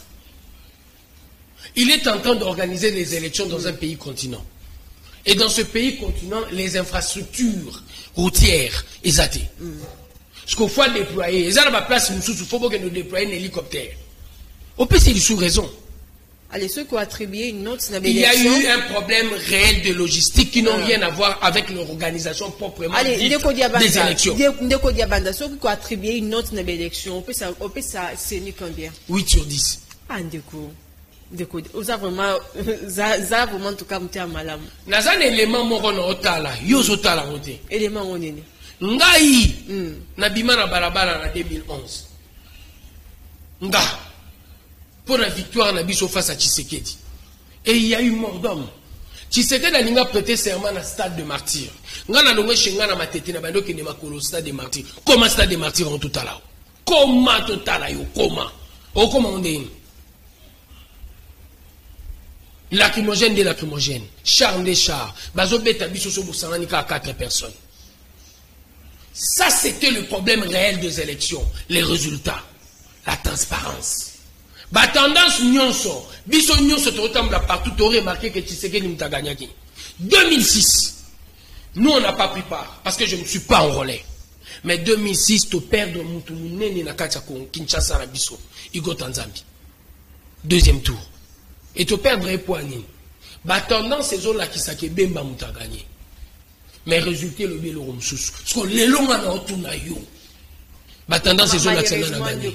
est en train d'organiser les élections dans un pays continent. Et dans ce pays continent, les infrastructures routières, ils athées. Ce qu'il faut déployer, ils ont la place, il faut que nous déployions un hélicoptère. Au pays, c'est sous raison. Allez, ceux qui ont attribué une note, il y a eu un problème réel de logistique qui n'ont rien à voir avec l'organisation proprement dite des élections. Ceux qui ont attribué une note dans l'élection, on peut ça c'est combien? 8 sur 10. Ah, vous avez vraiment en tout cas un malam. Nazan élément morono otala, yozotala roté. Élément onene. Ngai, nabima na balabala en 2011. Nga, pour la victoire nabiso face à Tshisekedi. Et il y a eu mort d'homme. Tshisekedi a ninga prêté serment à stade de martyr. Nga na longwe shenga na matete na bando ki ne makolo stade de martyr. Comment stade de martyr en tout à l'heure? Comment total yo? Comment? Oh comment on est? Lacrymogène des lacrymogènes, char des chars, bazobeta bisoso bousananika à 4 personnes. Ça, c'était le problème réel des élections, les résultats, la transparence. Bah, tendance nyonso, biso nyonso totamba partout, tu aurais remarqué que Tshisekedi n'ta gagné. 2006, nous on n'a pas pris part, parce que je ne suis pas enrôlé. Mais 2006, tu perds Moutoumine na Kachako, Kinshasa na biso, Igo Tanzambi. Deuxième tour. Et tu perdrais poignet. Bah, tendance, ces zones-là qui s'est bemba mouta gagné. Mais résultat, le bien le romsous. Parce que les longs en autour yo. Bah, tendance, ces zones-là qui s'est gagné.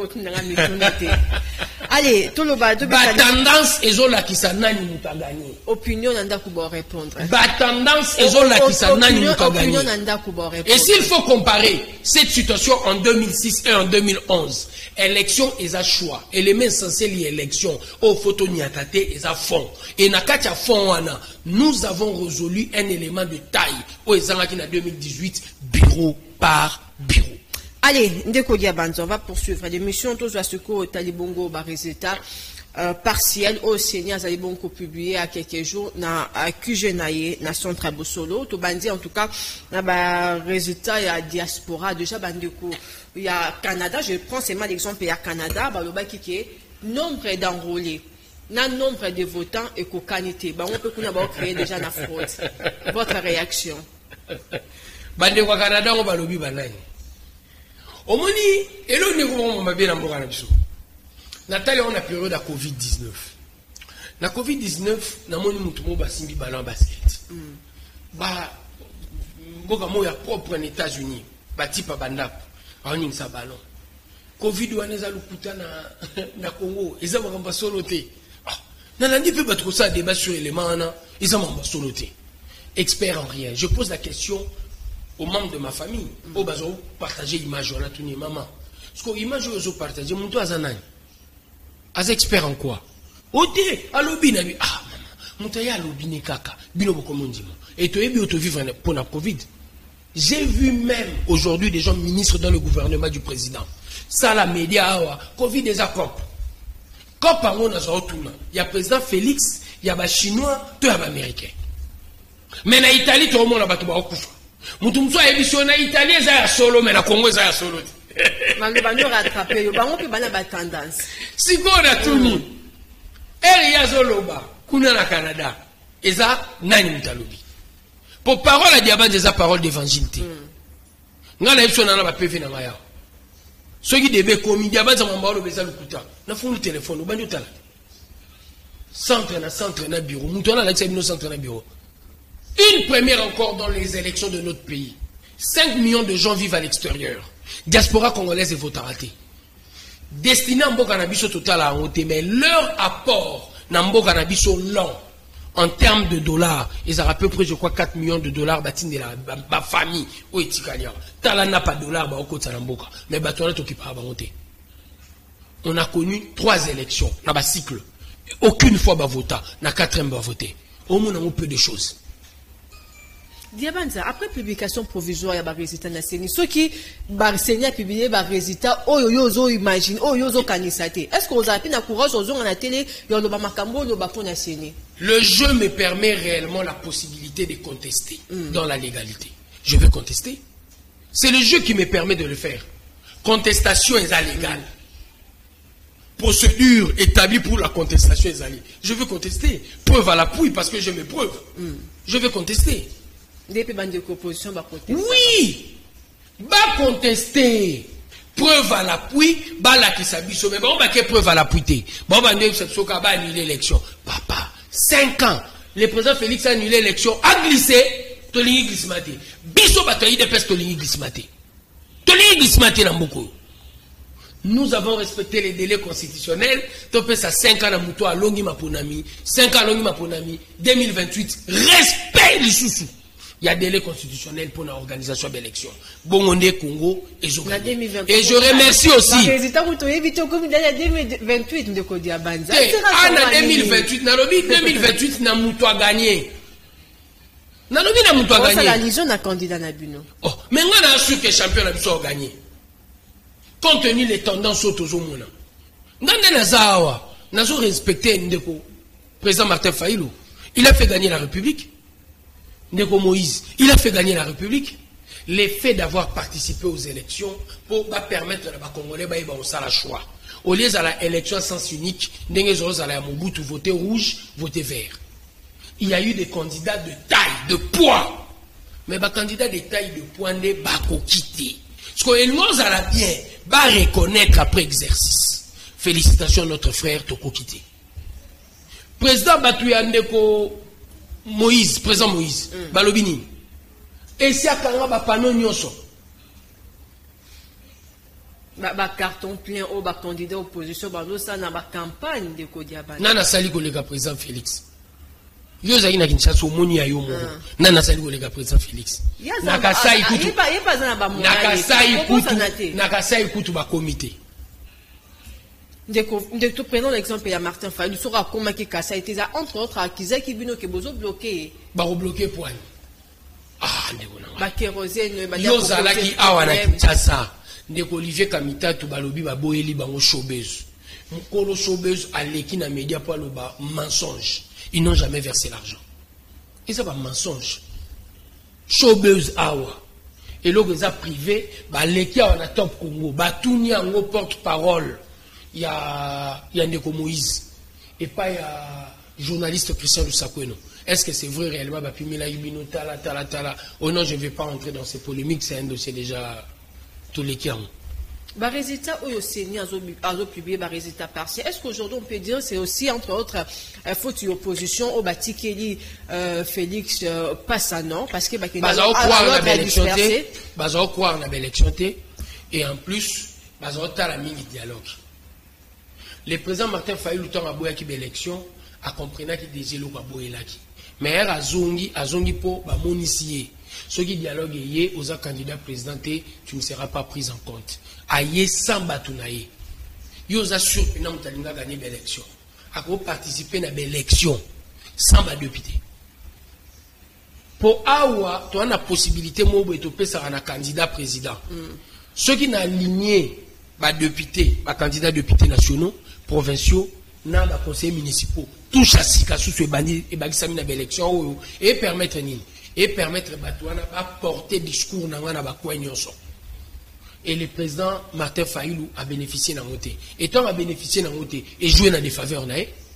Allez, tout le bas. Bah, tendance, ces zones-là qui s'est gagné. Opinion, n'anda kubo répondre. Bah, tendance, ces zones-là qui s'est gagné. Et s'il faut comparer cette situation en 2006 et en 2011, élection est à choix. Élément essentiel de l'élection, au photo niatate est à fond. Et nakacha fond wana, nous avons résolu un élément de taille au Ezangaki en 2018, bureau par bureau. Allez, Ndeko Diabanzo, on va poursuivre l'émission. Tous à ce que Talibongo va résultat partiel au Seigneur Talibongo publié à quelques jours na QG na centre Bosolo. Tout bandi en tout cas na résultat il y a diaspora déjà bandeko. Il y a Canada, je prends seulement l'exemple, il y a Canada, bah le qui est nombre d'enrôlés, na nombre de votants et cocanité. On peut créer déjà la fraude. Votre réaction? Bande au Canada, on va lobby banane. Au moni, et là, on va bien en mourir. Nathalie, on a période de Covid-19. La Covid-19, na moni mutumo basimbi ballon basket. Ba boka moya propre en États-Unis, bati pa bandap, on sa ballon. Covid wana za lukuta na Congo, eza makamba solo te. Nalandi pe batko ça débat sur élément na, eza makamba solo te. Expert en rien. Je pose la question aux membres de ma famille. Au bazo partager image on a tuni maman. Parce que image ozo partager muntu azanani. Az expert en quoi? Ote alobi na bi ah maman, muntu ya alobi ni kaka, bino bokomondimo. Et tu es bien te vivre pour la Covid. J'ai vu même aujourd'hui des gens ministres dans le gouvernement du président. Ça la média Covid des accords. Quand on a il y a président Félix, il y a des Chinois, tout y a des Américains. Mais en Italie, tout le monde a battu au coup. Mutumso a émission en Italie, ça solo, mais en Congo, ça solo. Mais on va rattraper, on va tendance. Si on a tout mis, elle y a Zoloba, kuna na Canada, et ça, nani mutalobi. Pour parole à diamant, des paroles d'évangile. Nga na ipso na ba PV na maya. Ceux qui devaient commis diamant, ça m'a parlé de ça le couteau. Na fond le téléphone, au banyo tala. Centre na bureau. Moutona la c'est centre na bureau. Une première encore dans les élections de notre pays. 5 millions de gens vivent à l'extérieur. Diaspora congolaise et votarate. Destiné à Mboka Nabiso total à honte, mais leur apport na Mboka Nabiso lent. En termes de dollars, ils ont à peu près, je crois, 4 millions de dollars bâtis de la famille. Où est Tikalia? Tala n'a pas de dollars, bah, au côté de Mboka. Mais bah, toi, on a connu 3 élections, dans le cycle. Aucune fois, bah, voté. Na 4e, bah, voté. Au moins, on a peu de choses. Diabanza, après publication provisoire, il y a des résultats nationaux. Ceux qui a publié des résultats, oh yo imagine, oh yo kanisate. Est-ce qu'on a la courage aux gens à la télé, yo le bamakambo, le bapon national? Le jeu me permet réellement la possibilité de contester dans la légalité. Je vais contester. C'est le jeu qui me permet de le faire. Contestation est illégale. Procédure établie pour la contestation est allée. Je veux contester. Preuve à l'appui parce que j'ai mes preuves. Je vais contester. Oui, va contester. Preuve à l'appui, bah la qui s'habille. Mais bon, bah quelle preuve à l'appui? Bon, bah nous avons annulé l'élection. Papa, 5 ans, le président Félix a annulé l'élection, a glissé, Tolini glissmaté. Bisso bataille de peste Tolini glissmaté. Tolini glissmaté dans beaucoup. Nous avons respecté les délais constitutionnels. Topé ça 5 ans à Mouto à Longi Maponami, 5 ans à Longi Maponami, 2028. Respect les sous-sous. Il y a délai constitutionnel pour l'organisation de l'élection. Bongonde, Congo et Zogane. Et je remercie aussi. En 2028, de Kodia Banza. En 2028, Nalobi 2028, n'a Mouto a gagné. Nalobi n'a Mouto a gagné. La Lijon a candidat Nabuno. Oh, mais moi, je suis sûr que le champion a gagné. Compte tenu les tendances autour de moi. Nous avons respecté le président Martin Fayulu. Il a fait gagner la République. Ndeko Moïse, il a fait gagner la République. L'effet d'avoir participé aux élections pour permettre à Congolais de faire le choix. Au lieu de l'élection à sens unique, Mobutu voter rouge, voter vert. Il y a eu des candidats de taille, de poids. Mais les candidats de taille, de poids, ne sont pas quittés. Parce que nous allons bien reconnaître après exercice. Félicitations à notre frère Toko Kité. Président Batouya Ndeko Moïse, président Moïse, Balobini. Et si à Kanga Pano Nyonso. Carton plein au candidat opposition, ça n'a pas campagne de Kodiaban. Nana Sali Kolega président Félix. Yo zaki na Kinshasa omoni ya yo mo. Nana Sali Kolega président Félix. Nakasa ikutu. Nakasa ikutu ba comité. Prenons l'exemple de Martin Fayulu. Sera comment qui Kassa était entre autres accusé qui bino que bozo bloqué. Ba bloqué point. Ah ndeko na. Ba kérosène ba yo zala ki awa na Kinshasa. Ndeko Olivier Kamita to balobi ba boyeli bango showbiz. Mukolo showbiz aleki na média pour le ba mensonge. Ils n'ont jamais versé l'argent. Et ça va mensonge. Showbiz awa. Et l'organisation privé ba leki awa na Top Congo, ba tuni ango porte-parole. il y a Ndeko Moïse, et pas il y a journaliste Christian Lusakweno. Est-ce que c'est vrai réellement, Bapimila Yubino, tala. Oh non, je ne vais pas entrer dans ces polémiques, c'est un dossier déjà tous les qui ont. Les résultats au CENI ont publié les résultats partiels. Est-ce qu'aujourd'hui on peut dire que c'est aussi entre autres faute d'opposition au Batikeli Félix Passanon parce que croire dans l'élection et en plus la mini dialogue. Le président Martin Fayulu temps aboya qui l'élection a compris qu'il déjà le aboyelaki. Mais azongi po ba monisier. Ce qui dialogue est aux candidats présidentés, tu ne seras pas pris en compte. Aïe sans batounaye. Yo assure que nous allons gagner l'élection. À participer à l'élection sans député. Pour avoir, tu as la possibilité de faire un candidat président. Ceux qui n'ont aligné les députés, les candidats députés nationaux, provinciaux, dans les conseils municipaux, tout ça, sous ce bandit et bagisami dans l'élection et permettre à porter discours dans la coalition. Et le président Martin Fayulu a bénéficié d'un côté. Et tant a bénéficié d'un côté et joué dans des faveurs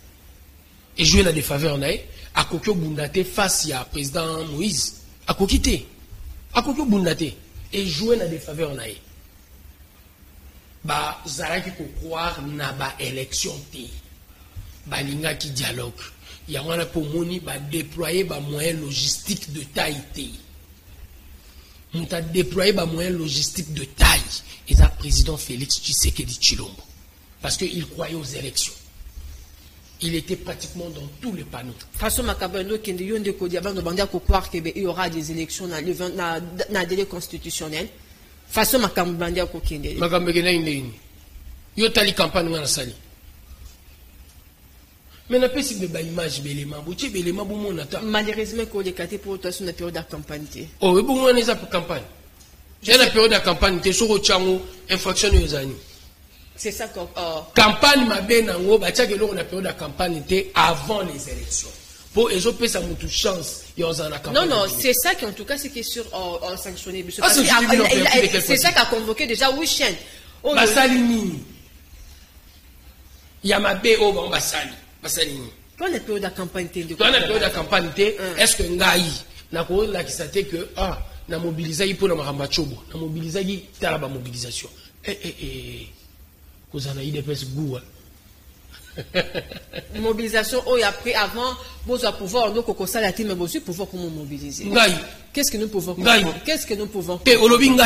à Kokyo Bundate face à président Moïse, à Kokite, à Kokyo Bundate et joué dans des faveurs bah Zaraki pour croire na ba élection té, bah linga qui dialogue. Il y a un pour moni bah déployer bah moyens logistiques de taille té. On a déployé des moyens logistiques de taille. Et ça, président Félix Tshisekedi Tshilombo. Parce qu'il croyait aux élections. Il était pratiquement dans tous les panneaux. Façon Makabando, qu'il y y aura des élections dans le délai constitutionnel. Façon Makabando, il y a une campagne dans la salle. Mais n'a pas si de image malheureusement qu'on est caté pour toi sur la période de campagne. Oh oui, bon on est pour campagne. J'ai la période de campagne t'es sur Ochango infraction aux années. C'est ça qu'on campagne m'a bien nango ba tchake lo na période de campagne était avant les élections. Pour les autres ça monte chance ils ont en campagne. Non c'est ça qui en tout cas c'est qui est sur sanctionné c'est ça qu'a convoqué déjà Wishen. Basalini. Yamabe au bon Basali. Quand la période de campagne est-ce que Ngaï n'a pas la qui s'était que na mobilisé pour la Marambachobo, na mobilisé la mobilisation. Vous en avez des petits goûts. Mobilisation, après, avant, vous avez pouvoir, donc, au ça la team, mais aussi pouvoir comment mobiliser. Qu'est-ce que nous pouvons faire? Qu'est-ce que nous pouvons faire?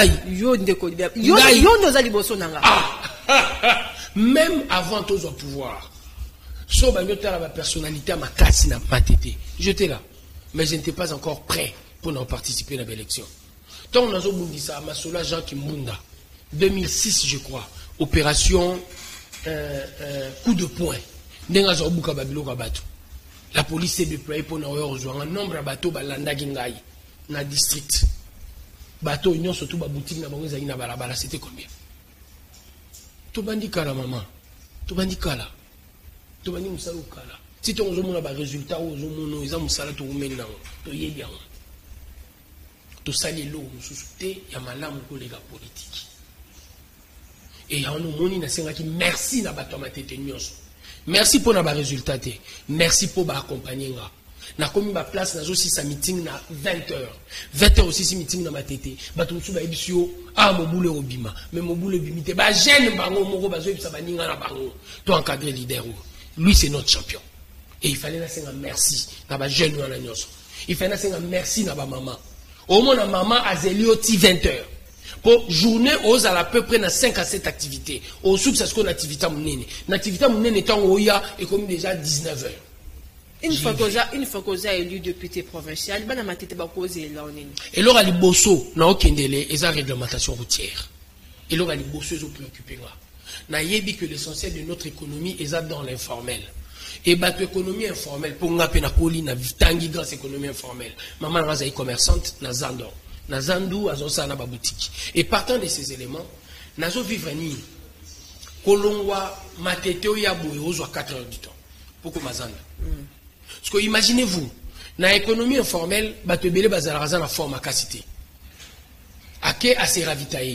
Même avant tous au pouvoir. Sauf que la personnalité à ma casse n'a pas été. J'étais là. Mais je n'étais pas encore prêt pour en participer à l'élection. Donc, nous avons dit ça à Masola Jean Kimbunda. 2006, je crois. Opération coup de poing. La police s'est déployée pour nous rejoindre un nombre de bateaux dans le district. Bateaux, surtout dans la boutique, c'était combien? Tout bandi kala maman. Tout bandi kala. Tout bandi musalo kala. Si tu as un résultat, tu as un musala tu rumène là. Tu y es bien. Tu sali l'eau, tu souté, il y a malam pour les gars politiques. Et il y a un moni na senga qui merci na bato matete nyonso. Merci pour na ba résultat. Merci pour ba accompagner nga. Na komi ba place na zo si sa meeting na 20h. 20h aussi si meeting na matete. Bato musu ba ebisio mobule obima. Mais mobule bimite ba jeune bango moko bazo ebisa baninga na bango. To encadrer leader. Lui c'est notre champion. Et il fallait na senga merci na ba jeune wana nyonso. Il fallait na senga merci na ba maman. Au moins na maman azelio ti 20h. Pour journée, aux à peu près 5 à 7 activités. Au souk, c'est ce qu'on a activité à mon nez. L'activité à mon nez étant au ya et comme déjà 19h. Une fois que j'ai élu député provincial, ben ma tête va causer là. Et là, les bossos, n'a aucun délai, et la réglementation routière. Et là, les bossos sont préoccupés là. N'a dit que l'essentiel de notre économie est dans l'informel. Et battre l'économie informelle, pour nga penakoli, na tangi grâce économie informelle. Maman raza commerçante, na zandon. Nazandu azonsa na ba boutique. Et partant de ces éléments, nazo vivre ni kolongwa mateteo ya boye ozwa 4 heures du temps. Pourquoi mazanda? Parce que imaginez-vous, na économie informelle, bato belé bazala na forme à capacité. Ake à se ravitailler.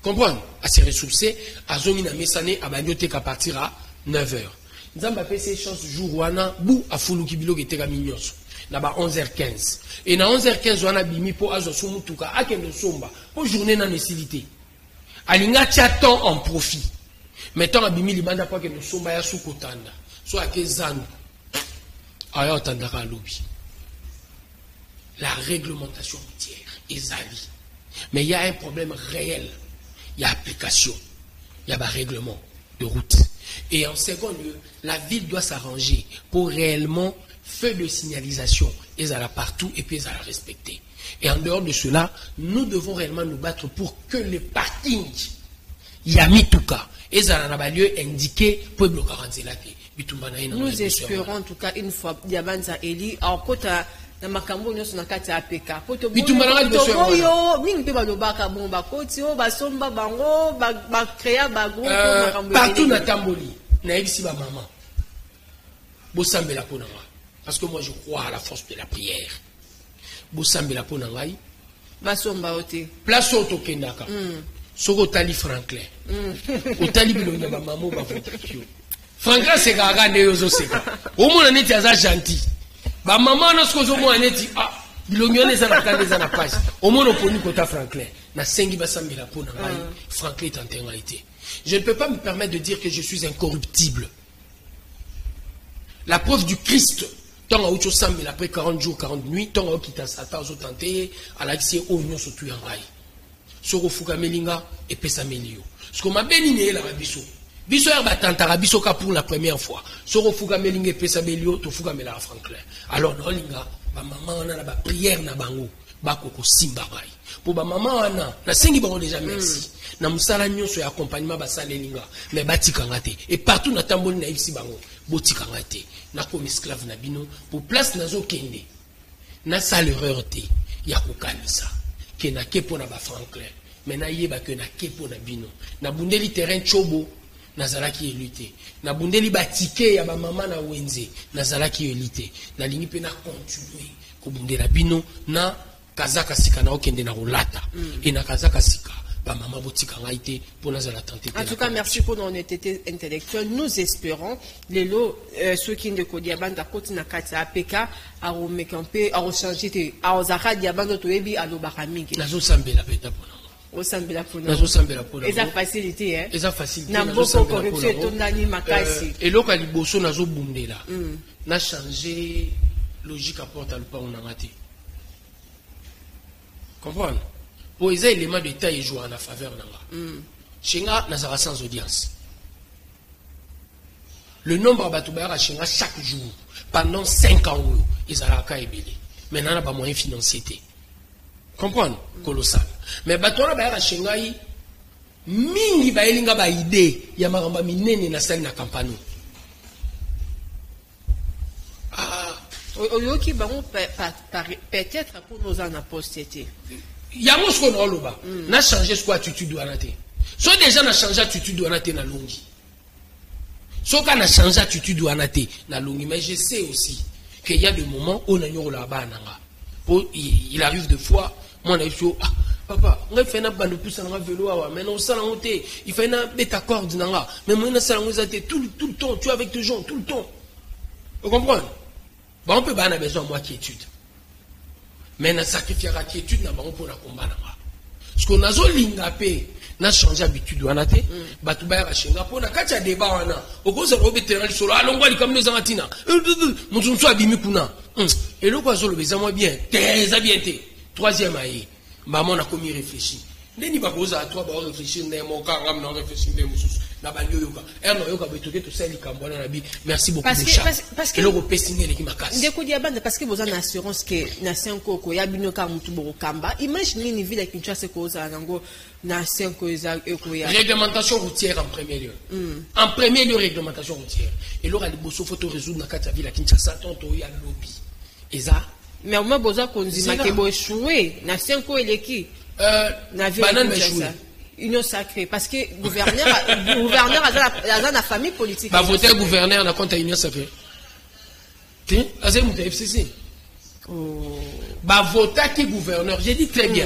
Comprendre? À se ressourcer, à zone na mesane, à bagnote qu'à partir à 9h. Nous avons fait ces chances jour où on a bou à foulou qui bilo qui était à mignos. Là-bas 11h15. Et dans 11h15, on a bimi pour azo soumutuka, à kendo somba, pour journée dans nécessité. Alinga tchaton en profit. Mettons à bimi libanda pour que nous somba ya sous kotanda. Soit à kezan. Aya otandaka à lobby. La réglementation routière est zali. Mais il y a un problème réel. Il y a application, il y a un règlement de route. Et en second lieu, la ville doit s'arranger pour réellement faire de signalisation. Et ça la partout et puis ça la respecter. Et en dehors de cela, nous devons réellement nous battre pour que les parkings, Yamituka, et ça n'a pas lieu indiqué pour bloquer là. Nous espérons en tout cas une fois Diabanza Eli, alors quand na makambo nyonso na kati ya APK poto boyo mingi pe balobaka bon bakoti o basomba bango ba créer ba groupe makambo partout na tamboli na ebisi ba maman bosambela pona nga parce que moi je crois à la force de la prière bosambela pona ngai basomba ote place auto kendaka soko tali Franklin otali bilonga ba maman ba votation Franklin c'est gaga ne yozo seka au moins on est à gentil. Ba maman na skozo mo aneti bilongone za nakande za na page au moins on poni kota Franklin na sengi basambela pona ngai Franklin tantenga été. Je ne peux pas me permettre de dire que je suis incorruptible. La preuve du Christ tant auto sambela après 40 jours 40 nuits tant au kita sata zo tenter ala kisi onyo so tu yangai soko fuka melinga et pesa melio ce qu'on m'a béni né la biso biso ya batantara biso ka pour la première fois soko fuka melinga et pesa melio to fuka mela Franklin alors no linga ba maman na ba prière na bango ba koko simba bai pour ba maman na sengi bango déjà merci na musala nyonso ya accompagnement ba salenga mais batika ngate et partout na tamboli na ipsi bango botika ngate na comme esclave na bino pour place na zo kende na sale erreur te ya kokanisa ke na kepo na ba Franklin mais na yeba ke na kepo na bino na bundeli terrain chobo nazalaki elite na bundeli batike ya ba mama na wenze nazalaki elite na lingi pe na continuer ko bundela bino na kazaka sika na okende na rolata et na kazaka sika ba mama botika ngaite pour nazala tenter. En tout cas merci pour notre honnêteté intellectuelle. Nous espérons les lots ceux qui ne connaissent pas la côte na kati APK à remekamper à rechanger à ozaka diabando toyebi à l'obaramiki nazo sambela peta pona osambela pona nazo sambela pona eza facilité hein eza facilité na boko corruption tondani makasi eloko liboso nazo bundela na changer logique apporte à l'upa on ngati comprendre pour les éléments de taille jouent en faveur nanga chenga nazara sans audience le nombre batubara chenga chaque jour pendant 5 ans ils araka ebele maintenant ba moyen financier comprendre colossal mais batona ba chenga yi mingi ba elinga ba idée ya maramba minene na salle na campagne oyoki bango peut-être pour nos en apostité yango ce qu'on a loba na changer ce quoi attitude wana te so déjà na changer attitude wana te na longi so ka na changer attitude wana te na longi mais je sais aussi qu'il y a des moments où on a yola bananga pour il arrive des fois moi na yo papa ngai fait na bande pousse na vélo awa mais non ça na te il fait na beta corde nanga mais moi na ça na tout le temps tu es avec tes gens tout le temps vous comprenez bon on peut ba na besoin moi quiétude mais na sacrifiera quiétude na bango pour na combat na parce qu'on a zo linga pe na changer habitude wana te batu ba ya shinga po na kati ya débat wana okoza ko betera lisolo alongwa likamno za matina mutunso abimi kuna et le quoi zo le bezamo bien très bien te troisième aïe maman a commis réfléchir ndeni ba koza à toi ba réfléchir na mo ka ngam na réfléchir de mususu na ba yoyoka erno yoka betoke to sali kambona na bi merci beaucoup parce que le repessinger les makasi ndeko dia bande parce que vous en assurance que na 5 ko ya bino ka mutu bo kamba imagine ni ville Kinshasa ko za nango na 5 ko za eko ya réglementation routière en premier lieu en premier lieu réglementation routière et là les bosso photo résoudre na kati ville Kinshasa tonto ya lobby eza mais au moins besoin qu'on dise que bo échouer na 5 ko eleki na ville union sacrée parce que gouverneur a la famille politique ba voter gouverneur na compte union sacrée tu azem de FCC ba voter qui gouverneur j'ai dit très bien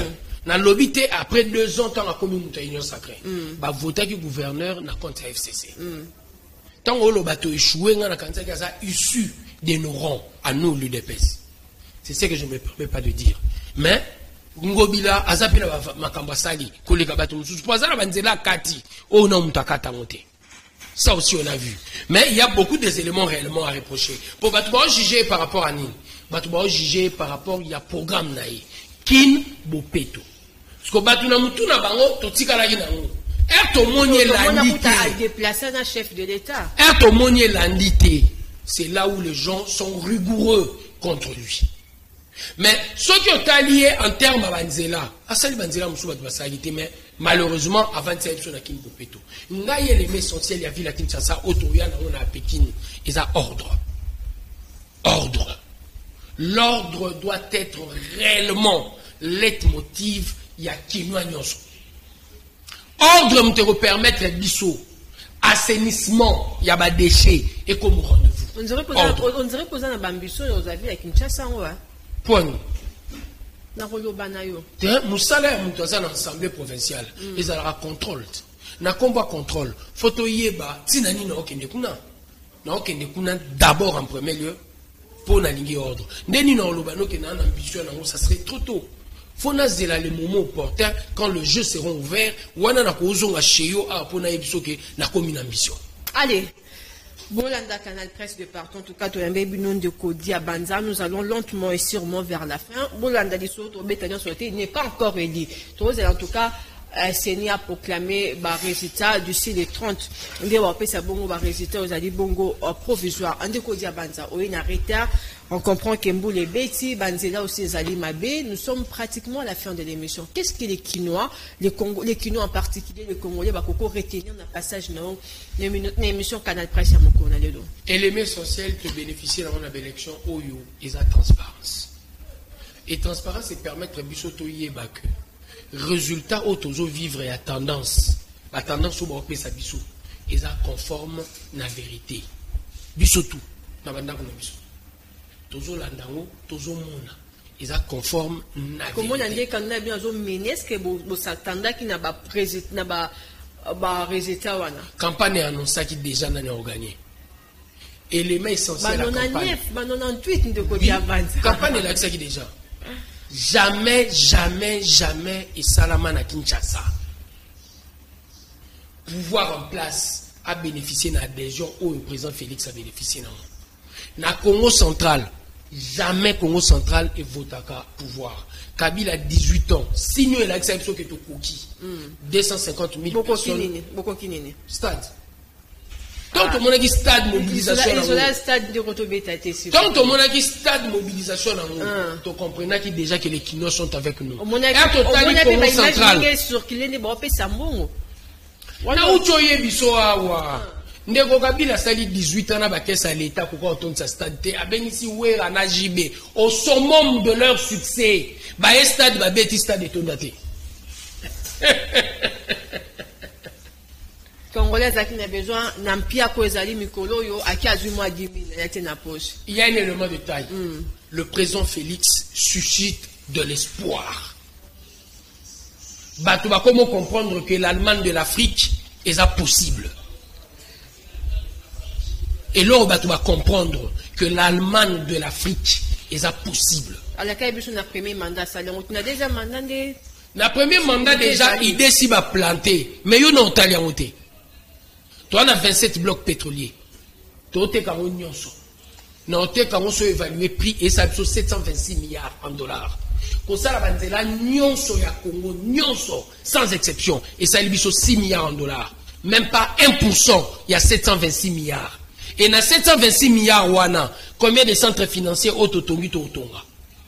Na lobby après 2 ans, tant à commune de l'Union sacrée. Bah, voter qui gouverneur n'a compte FCC. Tant que le bateau échoué, on a issu de nos rangs, à nous, l'UDPS. C'est ce que je ne me permets pas de dire. Mais, Ngobila, Azapina Makambasali, Koleka Batou, Poisala Banzela Kati, oh non, Moutakata Monté. Ça aussi, on a vu. Mais il y a beaucoup d'éléments réellement à reprocher. Pour Batouba juger par rapport à Nîmes, Batouba juger par rapport, il y a programme Naï, Kin Bopeto. Parce que Batouna Moutouna Bango, Totika Lagi Nango. Ertomonier Landité. Déplacer un chef de l'État. Ertomonier Landité. C'est là où les gens sont rigoureux contre lui. Mais ceux qui ont allié en termes à Banzela, Asali Banzela Moussou Batoubasalité, mais malheureusement, avant de faire ça, Kin Bopeto. Il y a les éléments essentiels, il y a Villa Kinshasa, Otoya, on a à Pékin, ils ont ordre. Ordre. L'ordre doit être réellement leitmotiv, il y a Kinoa Nyonso. Ordre te permettre biso, assainissement, il y a des déchets, et comme rendez-vous. On dirait poser un bambiso, vous avez avec Kinshasa, ouais. Point. Moussala dans l'Assemblée provinciale, ils ont contrôle. Na combat contrôle. Photo yeba, tinani na okende kuna. Na okende kuna d'abord en premier lieu pour na ligne ordre. Ndeni na olobano ke na ambition na ça serait trop tôt. Faut na zela le moment opportun quand le jeu seront ouverts, wana na kozonga cheyo a pour na ebiso ke na komi na ambition. Allez. Bolanda Canal Presse de partout, en tout cas, de Kodi à Banza, nous allons lentement et sûrement vers la fin. Bolanda il n'est pas encore élu. En tout cas, Séni a proclamé le résultat d'ici les 30. On dit que résultat aux bongo provisoire. On dit Kodi à Banza, on comprend que Mboulé Beti, Banzela aussi Zali Mabé, nous sommes pratiquement à la fin de l'émission. Qu'est-ce que les Quinois, les Quinois en particulier, les Congolais, Bakoko retenir dans le passage dans l'émission Canal Presse à Moko Naledo. Élément essentiel de bénéficier dans l'élection OYO, et la transparence. Et transparence, c'est permettre à Bissotoye Bak. Résultat, autozo vivre et à tendance. La tendance au Bapé Sabissou. Et ça conforme la vérité. Bissotou. Nabanda Bissotou. Tozo landango, tozo mona. Ils sont conformes na vérité. Comment on a dit quand on a bien mené ce que vous s'attendez qui n'a pas résultat wana. Campagne annoncée qui déjà n'a gagné. Élément essentiel la campagne. 98 de côté avance. Campagne est là qui déjà. Jamais et Salama na Kinshasa. Pouvoir en place à bénéficier de l'adhésion où le président Félix a bénéficié. Na Congo central, jamais Congo central et Votaka pouvoir. Kabila a 18 ans. Signe l'exception que tu cookies. 250 000 personnes. Stade. Tant que mon a stade mobilisation. Stade de Rotobeta. Tant que mon a stade mobilisation, tu comprends que déjà que les Kinois sont avec nous. On a Congo central. Sur qu'il est débordé Sambo. Na uchoye biso awa. Ndeko Kabila sali 18 ans na bakesa l'état pour qu'on tourne sa stade te abenisi wera na JB au summum de leur succès ba stade ba beti stade tondate. Congolais qui n'a besoin n'ampia ko ezali mikolo yo aki azuma 10 000 ya tena poche. Il y a un élément de taille. Le président Félix suscite de l'espoir. Batu ba comment comprendre que l'Allemagne de l'Afrique est possible. Et là, on va comprendre que l'Allemagne de l'Afrique est possible. Alors, quand on a premier mandat, on a déjà mandat de... Le premier mandat, déjà, il décide de planter. Mais il y a un Italien. Tu as 27 blocs pétroliers. Tu as évalué prix et ça a 726 milliards en dollars. Comme ça, la Banzela, Congo, sans exception. Et ça a 6 milliards en dollars. Même pas 1%, il y a 726 milliards. Et dans 726 milliards, wana, combien de centres financiers autotongi to otonga?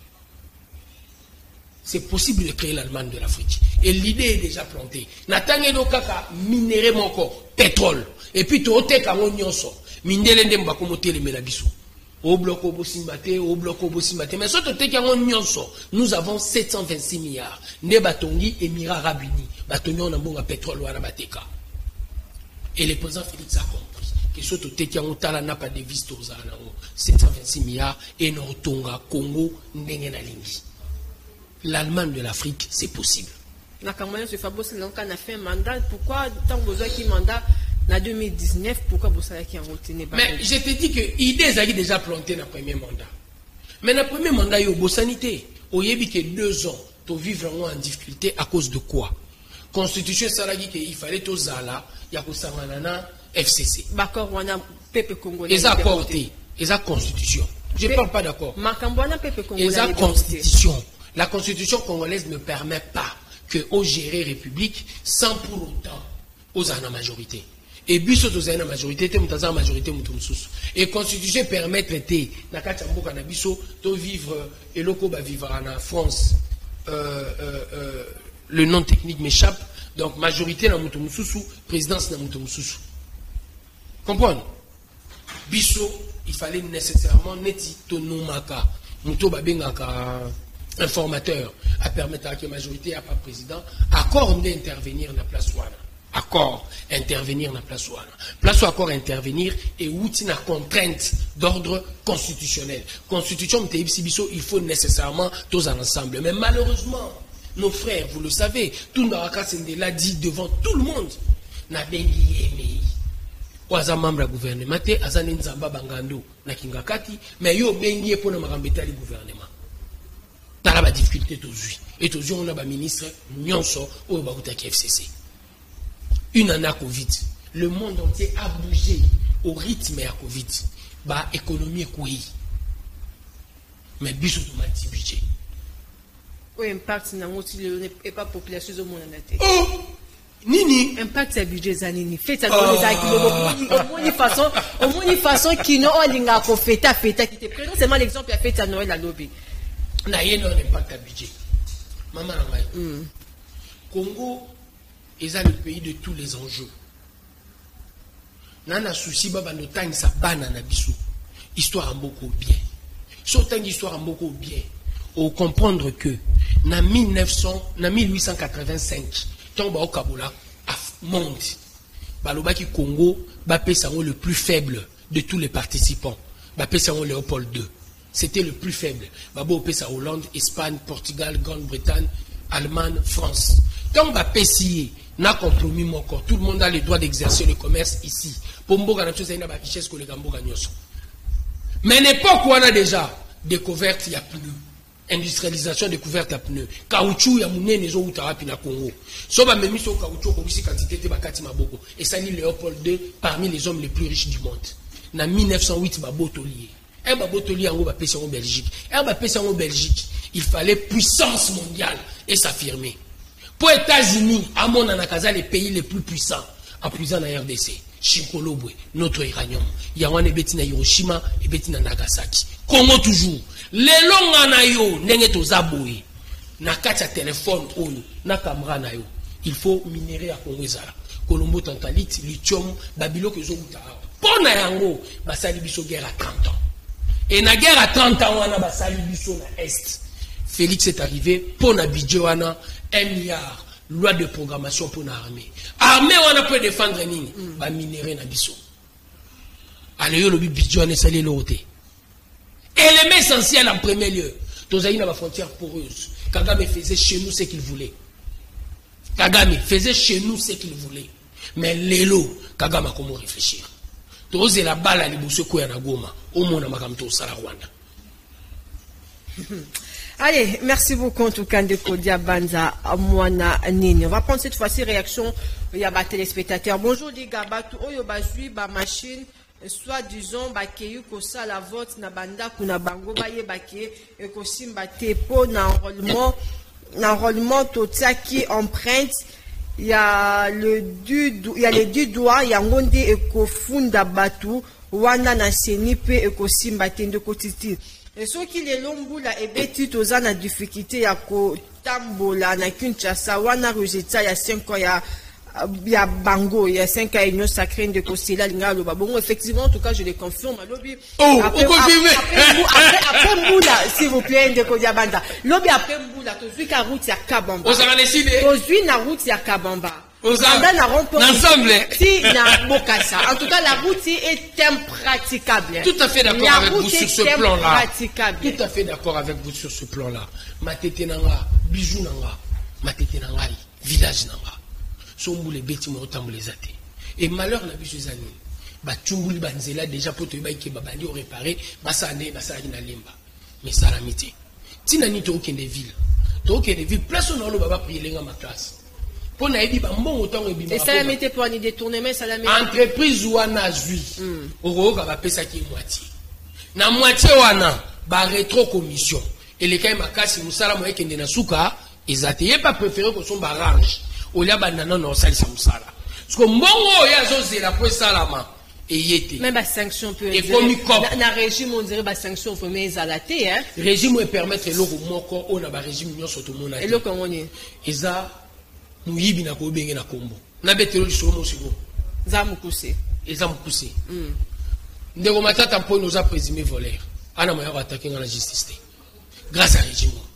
C'est possible de créer l'Allemagne de l'Afrique. Et l'idée est déjà plantée. Natangé do kaka minéré moko pétrole. Et puis to ote kango nyonso. Mindele ndemba komote le melabiso. Au bloc au Bosimbate, au bloc au Bosimbate. Mais surtout te kango nyonso, nous avons 726 milliards. Ne batongi Émirats Arabes Unis. Batongi on a bon pétrole wana bateka. Et le président Félix a compris. Que ce soit n'a pas de vis 726 milliards et non tonga Congo n'engenalingi. l'Allemagne de l'Afrique, c'est possible. Na Cameroun, ce Fabo, c'est donc on a fait un mandat. Pourquoi tant besoin qui mandat en 2019, pourquoi vous savez qui a retenu? Mais je te dis que l'idée est déjà plantée dans le premier mandat. Mais dans le premier mandat, il y a une sanité. Il y a que 2 ans, tu vivre vraiment en difficulté à cause de quoi? Constitution, ça dit qu'il fallait tous là, il y a que ça FCC. D'accord, on a peuple congolais. Ils ont ils ont constitution. Je ne parle pas d'accord. Ils ont constitution. La constitution congolaise ne permet pas que au gérer république sans pour autant aux en majorité. Et bis aux en majorité, tu as en majorité et constitution permet de traiter na kachambo kanabiso to vivre et loko ba vivre en France. Le nom technique m'échappe. Donc majorité na mutususu, présidence na mutususu. Comprendre? Biso, il fallait nécessairement neti tonomaka muto babengaka informateur à permettre à la majorité à pas président accord d'intervenir dans la place ouana. Accord intervenir dans la place ouana. Place accord intervenir et outil na contrainte d'ordre constitutionnel. Constitution il faut nécessairement tous ensemble. Mais malheureusement, nos frères, vous le savez, tout le monde l'a dit devant tout le monde. N'a pas aimé. Oaza membre du gouvernement, azane nzamba bangando na kingakati, mais yo bengi pour na marambeta le gouvernement. T'as la difficulté aujourd'hui. Et aujourd'hui, on a un ministre, Nyonso, au Baroutaki FCC. Une année à Covid. Le monde entier a bougé au rythme à Covid. Bah, économie est couille. Mais bisous de ma budget. Oui, impact n'a pas pas population au monde en tête. Oh! Nini? Impact c'est budget zanini. Fait ça dans les acquis. Au moins une façon qui n'ont pas l'inga qu'on fait à qui te présente seulement l'exemple à fait à Noël à lobby. Na yé non impact à budget. Maman Congo est le pays de tous les enjeux. Nana souci baba no tang sa bana na biso. Histoire en beaucoup bien. Sautant histoire en beaucoup bien. Au comprendre que na 1885 tomba au Kabola a monte. Baloba ki Congo bapé sango le plus faible de tous les participants. Bapé sango Léopold II. C'était le plus faible. Babo pesa Hollande, Espagne, Portugal, Grande-Bretagne, Allemagne, France. Quand Mbappé s'y n'a compromis mon corps, tout le monde a le droit d'exercer le commerce ici. Pombo ganapso ça n'a pas richesse que le Gambo gagnoso. Mais n'importe quoi on a déjà découverte il y a plus. Industrialisation découverte à pneus. Caoutchouc ya munene zo utarapi na Congo. Soba memi so caoutchouc ko bisi quantité te bakati maboko. Et ça ni Léopold II parmi les hommes les plus riches du monde. Na 1908 babotolier. Un babotolier en ba pesa en Belgique. Un ba pesa en Belgique. Il fallait puissance mondiale et s'affirmer. Pour États-Unis, à mon anakaza les pays les plus puissants en puissant na RDC. Shikolobwe, notre uranium. Yawane beti na Hiroshima et beti na Nagasaki. Congo toujours. Les longs anayo, n'engue to zaboui. Na kacha téléphone oyo, na caméra nayo. Il faut minérer à Congo ezala. Colombo tantalite, lithium, babilo que zo utara. Pona yango, basali biso guerre à 30 ans. Et na guerre à 30 ans, wana basali biso na Est. Félix est arrivé, pona budget wana, 1 milliard. Loi de programmation pour l'armée. Armée, on peut défendre nini. Ba minérer na biso. Allez, le budget on est salé l'autre. Élément essentiel en premier lieu. Tozaï n'a pas frontière poreuse. Kagame faisait chez nous ce qu'il voulait. Kagame faisait chez nous ce qu'il voulait. Mais l'élo, Kagame a comment réfléchir. Tozé la balle à l'ibousse kouya na goma. Au monde a makamto sala Rwanda. Allez, merci beaucoup en tout cas de Kodia Banza Mwana Nini. On va prendre cette fois-ci réaction. Il y a des téléspectateurs. Bonjour les gars, oyo bazui ba machine soit disons ba keyu ko sala vote na banda kuna bango ba ye ba ke e ko simba te po na enrôlement totia qui empreinte il y a le du doigt il y a ngonde e ko funda batu wana na senipe e ko simba te ndeko titi. Et ce qui est l'ombula et beti toza na difficulté ya ko tambola na Kinshasa wana rejeta ya 5 ans ya bango ya 5 ans union sacrée de Kosila linga loba bon effectivement en tout cas je le confirme lobby après mbula s'il vous plaît de Kodiabanda lobby après mbula tozui ka route ya Kabamba tozui na route ya Kabamba Ensemble. Si na Bokassa. En tout cas, la route est impraticable. Tout à fait d'accord avec vous sur ce plan-là. Tout à fait d'accord avec vous sur ce plan-là. Matete nanga, bijou nanga, matete nanga, village nanga. Sombule beti mo tambule zate. Et malheur na biso zani. Ba tumbuli banzela déjà pour te ba ke ba bandi réparer, ba sa ne ba sa na limba. Mais ça la mité. Tina ni to okende ville. To okende ville place on lo baba prier lenga ma classe. Et ça la mettait pour un détournement, ça la mettait. Entreprise wana zui. Oro va pesa ki moitié. Na moitié wana ba rétro commission. Et les cas makasi musala mo ekende na suka, ezate ye pas préféré que son barrage. Olia banana no sali sa musala. Parce que mbongo ya zo zela pour salama et yete. Même la sanction peut et comme na régime on dirait ba sanction faut mais zalaté hein. Régime peut permettre l'eau moko on a ba régime nyonso to mona. Et l'eau comment on est. Eza muyibi na ko benge na kombo na betelo lisolo mo siko za mukuse eza mukuse ndeko matata mpo nous a présumé voleur ana moya attaquer dans la justice grâce à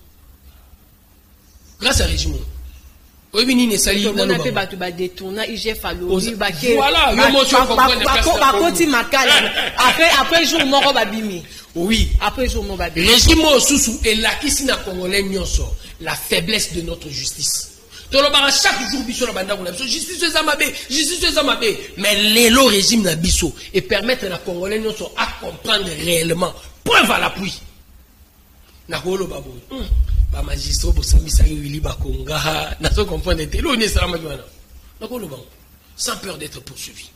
régime oyebi nini sali na no ba to ba détourna IGF alobi ba ke voilà yo mo so comprendre ba koti makala après jour moko babimi oui après jour moko babimi régime osusu elakisi na congolais nyonso la faiblesse de notre justice. Chaque jour, justice est amabé. Mais le régime na biso et permettre à Congolais à comprendre réellement. Preuve à l'appui. Nakolo babo. Ba magistrat bo sambisa wili ba konga. Na so comprendre telo ni salama bana. Nakolo babo. Sans peur d'être poursuivi.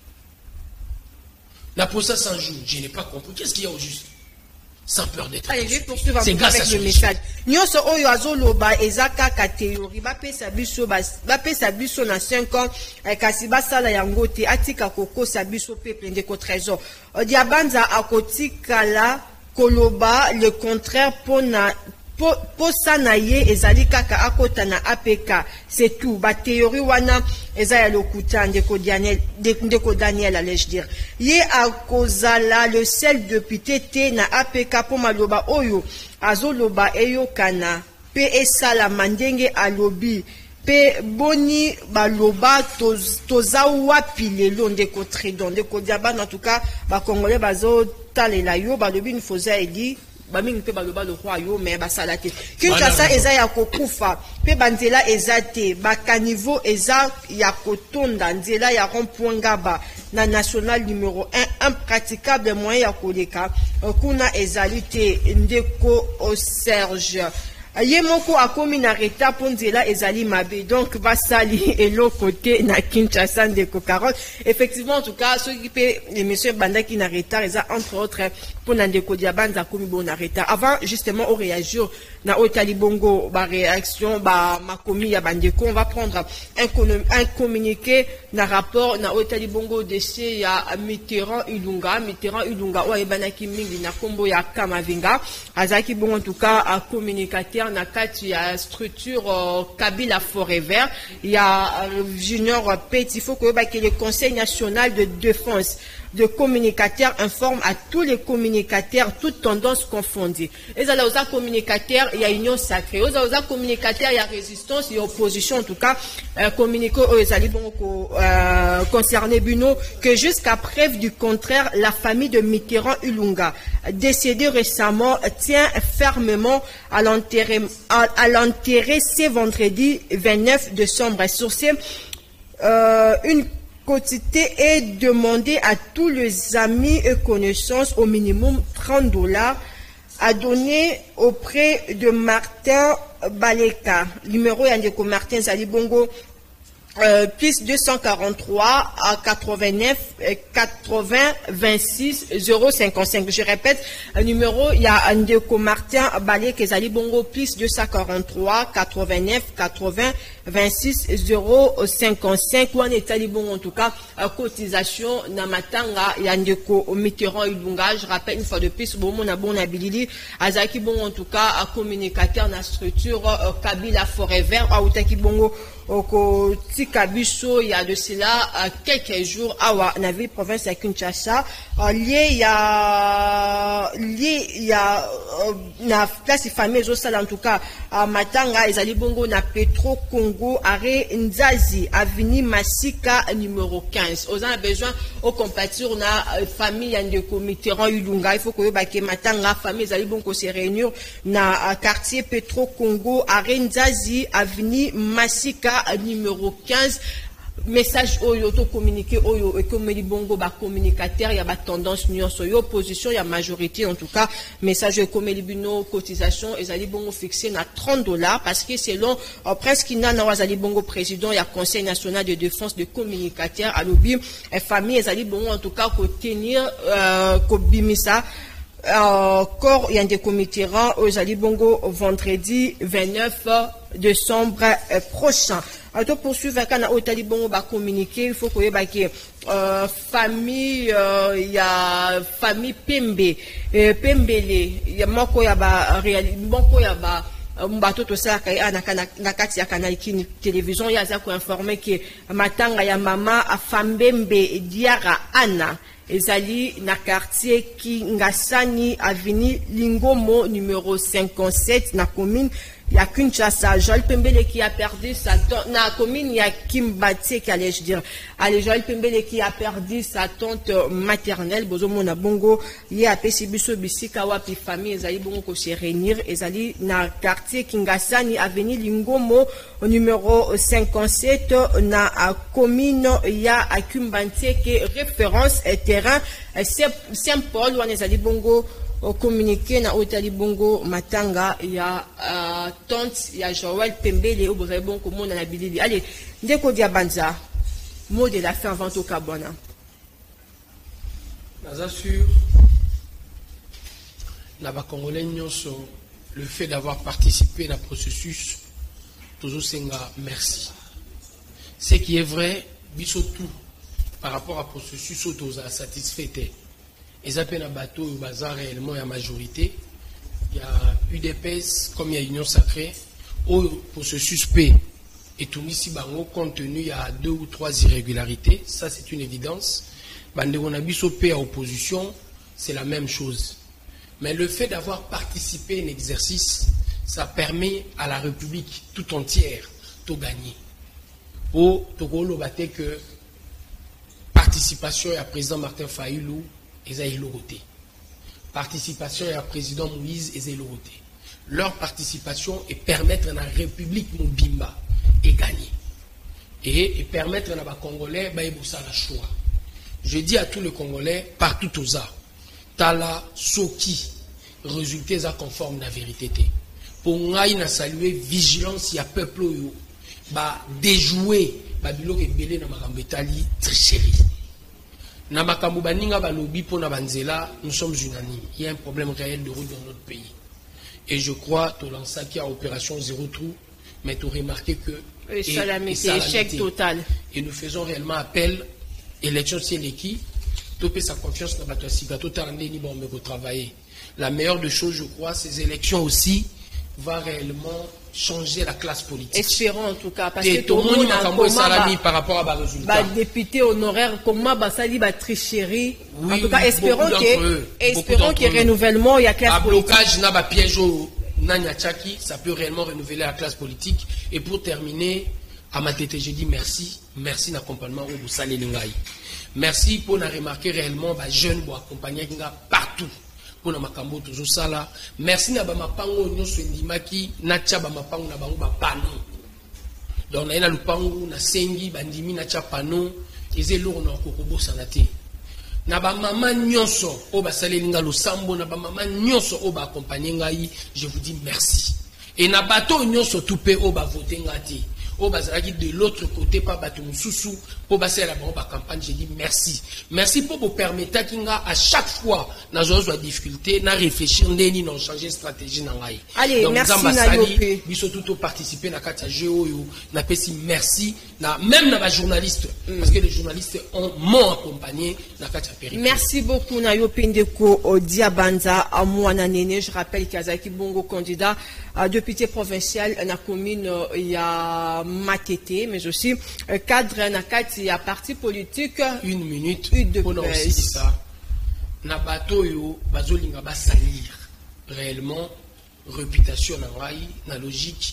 La procès 100 jours, je n'ai pas compris. Qu'est-ce qu'il y a au juste? Sans peur d'être poursuivi. C'est grâce à ce message. Nyonso oyo azoloba ezaka ka théorie ba pesa biso na 5 ans kasi basala yango te atika kokosa biso peuple ndeko trésor. Diabanza akotikala koloba le contraire posa na ye ezali kaka akota na APK c'est tout ba théorie wana eza ya lokuta ndeko Daniel allais-je dire ye akozala le seul député te na APK po maloba oyo azoloba eyokana pe esala mandenge alobi pe boni baloba toza wapi lelo ndeko Trédon ndeko Diabana en tout cas ba congolais bazo talela yo balobi une fausse edi bamingi pe baloba le roi yo mais basala te Kinshasa eza ya kokufa pe banzela eza te bakanivo eza ya kotonda nzela ya rond-point Ngaba na national numéro 1 impraticable moyen ya koleka kuna ezali te ndeko Serge Yemoko a commis na reta pour nzela ezali mabe donc basali et l'autre côté na Kinshasa ndeko Carotte effectivement en tout cas ceux qui paient les messieurs banda qui na reta eza entre autres pour ndeko Diabanza commis bon na reta avant justement au réagir na Otali Bongo ba réaction ba makomi ya bandeko on va prendre un communiqué na rapport na Otali Bongo décès ya Mitterrand Ilunga oye banaki mingi na kombo ya Kamavinga azaki bon en tout cas à communicateur na kati ya structure Kabila Forever il y a Junior Petit il faut que le Conseil national de défense de communicateurs informe à tous les communicateurs toutes tendances confondues. Et là aux communicateurs il y a union sacrée. Aux communicateurs il y a résistance il y a opposition en tout cas communiquer aux alliés concerné Buno que jusqu'à preuve du contraire la famille de Mitterrand Ilunga décédé récemment tient fermement à l'enterrer ce vendredi 29 décembre. Sur ce une quantité est demandée à tous les amis et connaissances au minimum $30 à donner auprès de Martin Baleka. Numéro Yandeko Martin Zalibongo plus 243 à 89 80 26 055. Je répète, un numéro, il y a Ndeko Martin Balé Kezali Bongo plus 243 89 80 26 055. Ou en État bon en tout cas, cotisation Namatanga Yandeko Mitterrand Ilunga. Je rappelle une fois de plus, bon mon abon Abilili, Azaki bon en tout cas, communicateur dans la structure Kabila Forever, Aoutaki Bongo. Au Tikabiso, il y a de cela quelques jours à la ville province à Kinshasa. Il y a la place famille en tout cas à Matanga, Ezali Bongo na Petro Congo Congo, arrêt Nzazi, avenue Masika, numéro 15. Aux a besoin au compatir na famille de comité Ilunga. Il faut que matanga famille zali bon ko se réunir na quartier Petro Congo, arrêt Nzazi, avenue Masika, numéro 15. Message oyo to communiquer oyo et comme les bongo ba communicateur, il y a ba tendance nyonso yo opposition, il y a majorité en tout cas. Message comme les bino cotisation et zali bongo fixé na $30 parce que selon presque na wazali bongo président, il y a conseil national de défense de communicateurs à l'obi famille et zali bongo en tout cas ko tenir ko bimisa corps il y a des comités aux Ali Bongo vendredi 29 décembre prochain. Alors poursuivre quand au Talibon va communiquer, il faut que famille il y a famille Pembe Pembele il y a moko ya ba moko ya ba mbato to saka na kati ya kanali kini télévision ya za ko informer que matanga ya mama afambembe diara ana ezali na quartier Kingasani avenue Lingomo numéro 57 na commune ya Kinshasa. Joël Pembele qui a perdu sa tante na commune ya Kimbati qui allait je dire. Allez Joël Pembele qui a perdu sa tante maternelle bozo mona bongo ye apesi biso bisika wapi famille ezali bongo ko se réunir ezali na quartier Kingasani avenue Lingomo numéro 57 na commune ya Kimbati qui référence terrain Saint-Paul ou ezali bongo communiqué na Otali Bongo matanga ya tante ya Joël Pembele au bon comme on a bilili. Allez, ndeko dia banza mot de la fin avant au Kabona. J'assure na ba congolais nyonso le fait d'avoir participé dans le processus toujours senga merci. Ce qui est vrai biso tout par rapport à processus autoza satisfait. Et ça peine à bateau ou bazar réellement la majorité. Il y a UDPS comme il y a Union Sacrée au processus P et tout ici bango compte tenu il y a 2 ou 3 irrégularités, ça c'est une évidence. Bande on a biso P à opposition, c'est la même chose. Mais le fait d'avoir participé à un exercice, ça permet à la République tout entière de gagner. Au Togolo baté que participation à président Martin Fayulu participation à président Moïse et Zéloroté. Leur participation et permettre à la République Mobimba et gagner. Et permettre à la Congolais de faire le choix. Je dis à tous les Congolais, partout aux arts, Tala, Soki, résultats à conforme la vérité. Pour nous, saluer vigilance, il y a peuple déjouer, Babylon et Belé dans Marambetali, tricherie. Nous sommes unanimes. Il y a un problème réel de route dans notre pays. Et je crois que l'on qui a opération zéro trou, mais tu as remarqué que c'est échec total. Et nous faisons réellement appel, élection c'est l'équipe, tu peux sa confiance dans la situation, travailler. La meilleure des choses, je crois, ces élections aussi va réellement changer la classe politique. Espérons en tout cas parce que tout le monde a par rapport à nos résultats. Député honoraire comment basali ba tricherie. En tout cas espérons que renouvellement il y a classe politique. Blocage n'a pas piège au Nanya Tchaki, ça peut réellement renouveler la classe politique. Et pour terminer, à ma tête, je dis merci d'accompagnement au Boussali Lingaï. Merci pour nous remarquer réellement les jeunes pour accompagner partout. Pour makambo toujours ça là. Merci na ba mapango nyonso ndimaki na tia ba mapango na bango ba pano. Donc na lupango na sengi bandimi na tia pano ezelo na kokobo sanate. Na ba mama nyonso o ba salelinga losambo na ba mama nyonso o ba accompagner ngai, je vous dis merci. Et na bato nyonso tout pe o ba voter ngati. O bazaki de l'autre côté pas bato mususu pour passer la bonne campagne, je dis merci. Merci pour vous permettre qu'inga à chaque fois na zo difficulté na réfléchir ndeni non changer stratégie na ngai. Allez, donc, merci na yopé. Biso tout participer na kata jeo yo na pesi merci na même na ba journaliste parce que les journalistes m'ont accompagné na kata période. Merci beaucoup na yopé ndeko Diabanza à Mwana Nene, je rappelle qu'Azaki Bongo candidat à député provincial na commune il y a Matete mais aussi cadre na kati ya parti politique. Une minute pour nous aussi ça. Na bato yo bazolinga ba salir réellement réputation na ngai na logique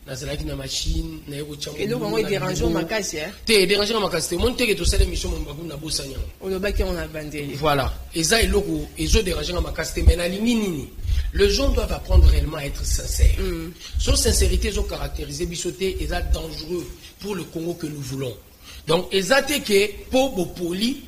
nazalaki na machine na yeko tchango et donc on est dérangé au makasi te dérangé au makasi te mon te que to sale mission mon bagu na bosanya on le baki on a bandé voilà eza eloko ezo dérangé au makasi te mais na lingi nini les gens doivent apprendre réellement à être sincères son sincérité zo caractériser bisoté eza dangereux pour le Congo que nous voulons donc ezate que po poli.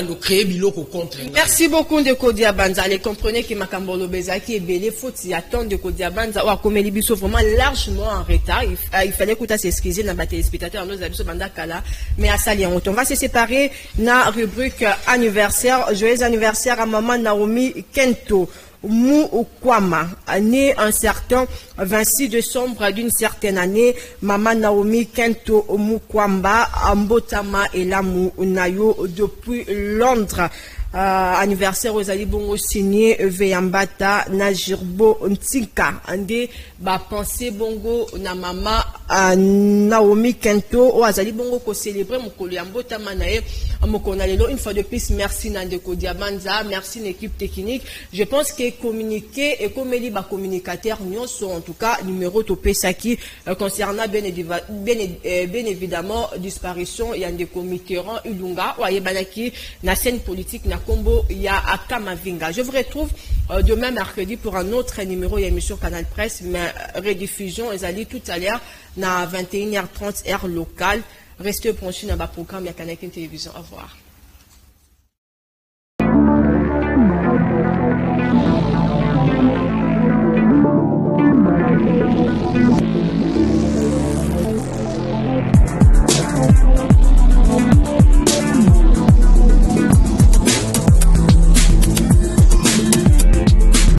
Merci beaucoup de Kodiabanza. Allez, comprenez que Makambolo Bezaki est belé, faut y attendre de Kodiabanza. Ou comme les bisous vraiment largement en retard. Il fallait qu'on s'excuser dans les téléspectateurs, nos amis, mais à Salien. On va se séparer dans la rubrique anniversaire. Joyeux anniversaire à maman Naomi Kento. Mukwama, né un certain 26 décembre d'une certaine année, Maman Naomi Kento Mukwamba, Mbotama et Lamu Nayo depuis Londres. Anniversaire aux Ali Bongo signé Veyambata Najirbo Ntinka ande ba pensée bongo na mama Naomi Kento o azali bongo ko célébrer mokolo ya Mbotama nae mokona lelo une fois de plus merci Nandeko Diabanza merci l'équipe technique je pense que communiquer et comme eli ba communicateur nyonso en tout cas numéro to pesaki concernant bien évidemment disparition ya Ndeko Mitterrand Ilunga o ayebanaki na scène politique na Combo, il y a Akama Vinga. Je vous retrouve demain mercredi pour un autre numéro d'émission Canal Presse, mais rediffusion, ils allaient tout à l'heure, à 21h30 heure locale. Restez branchés dans le programme de Canal Télévision. Au revoir.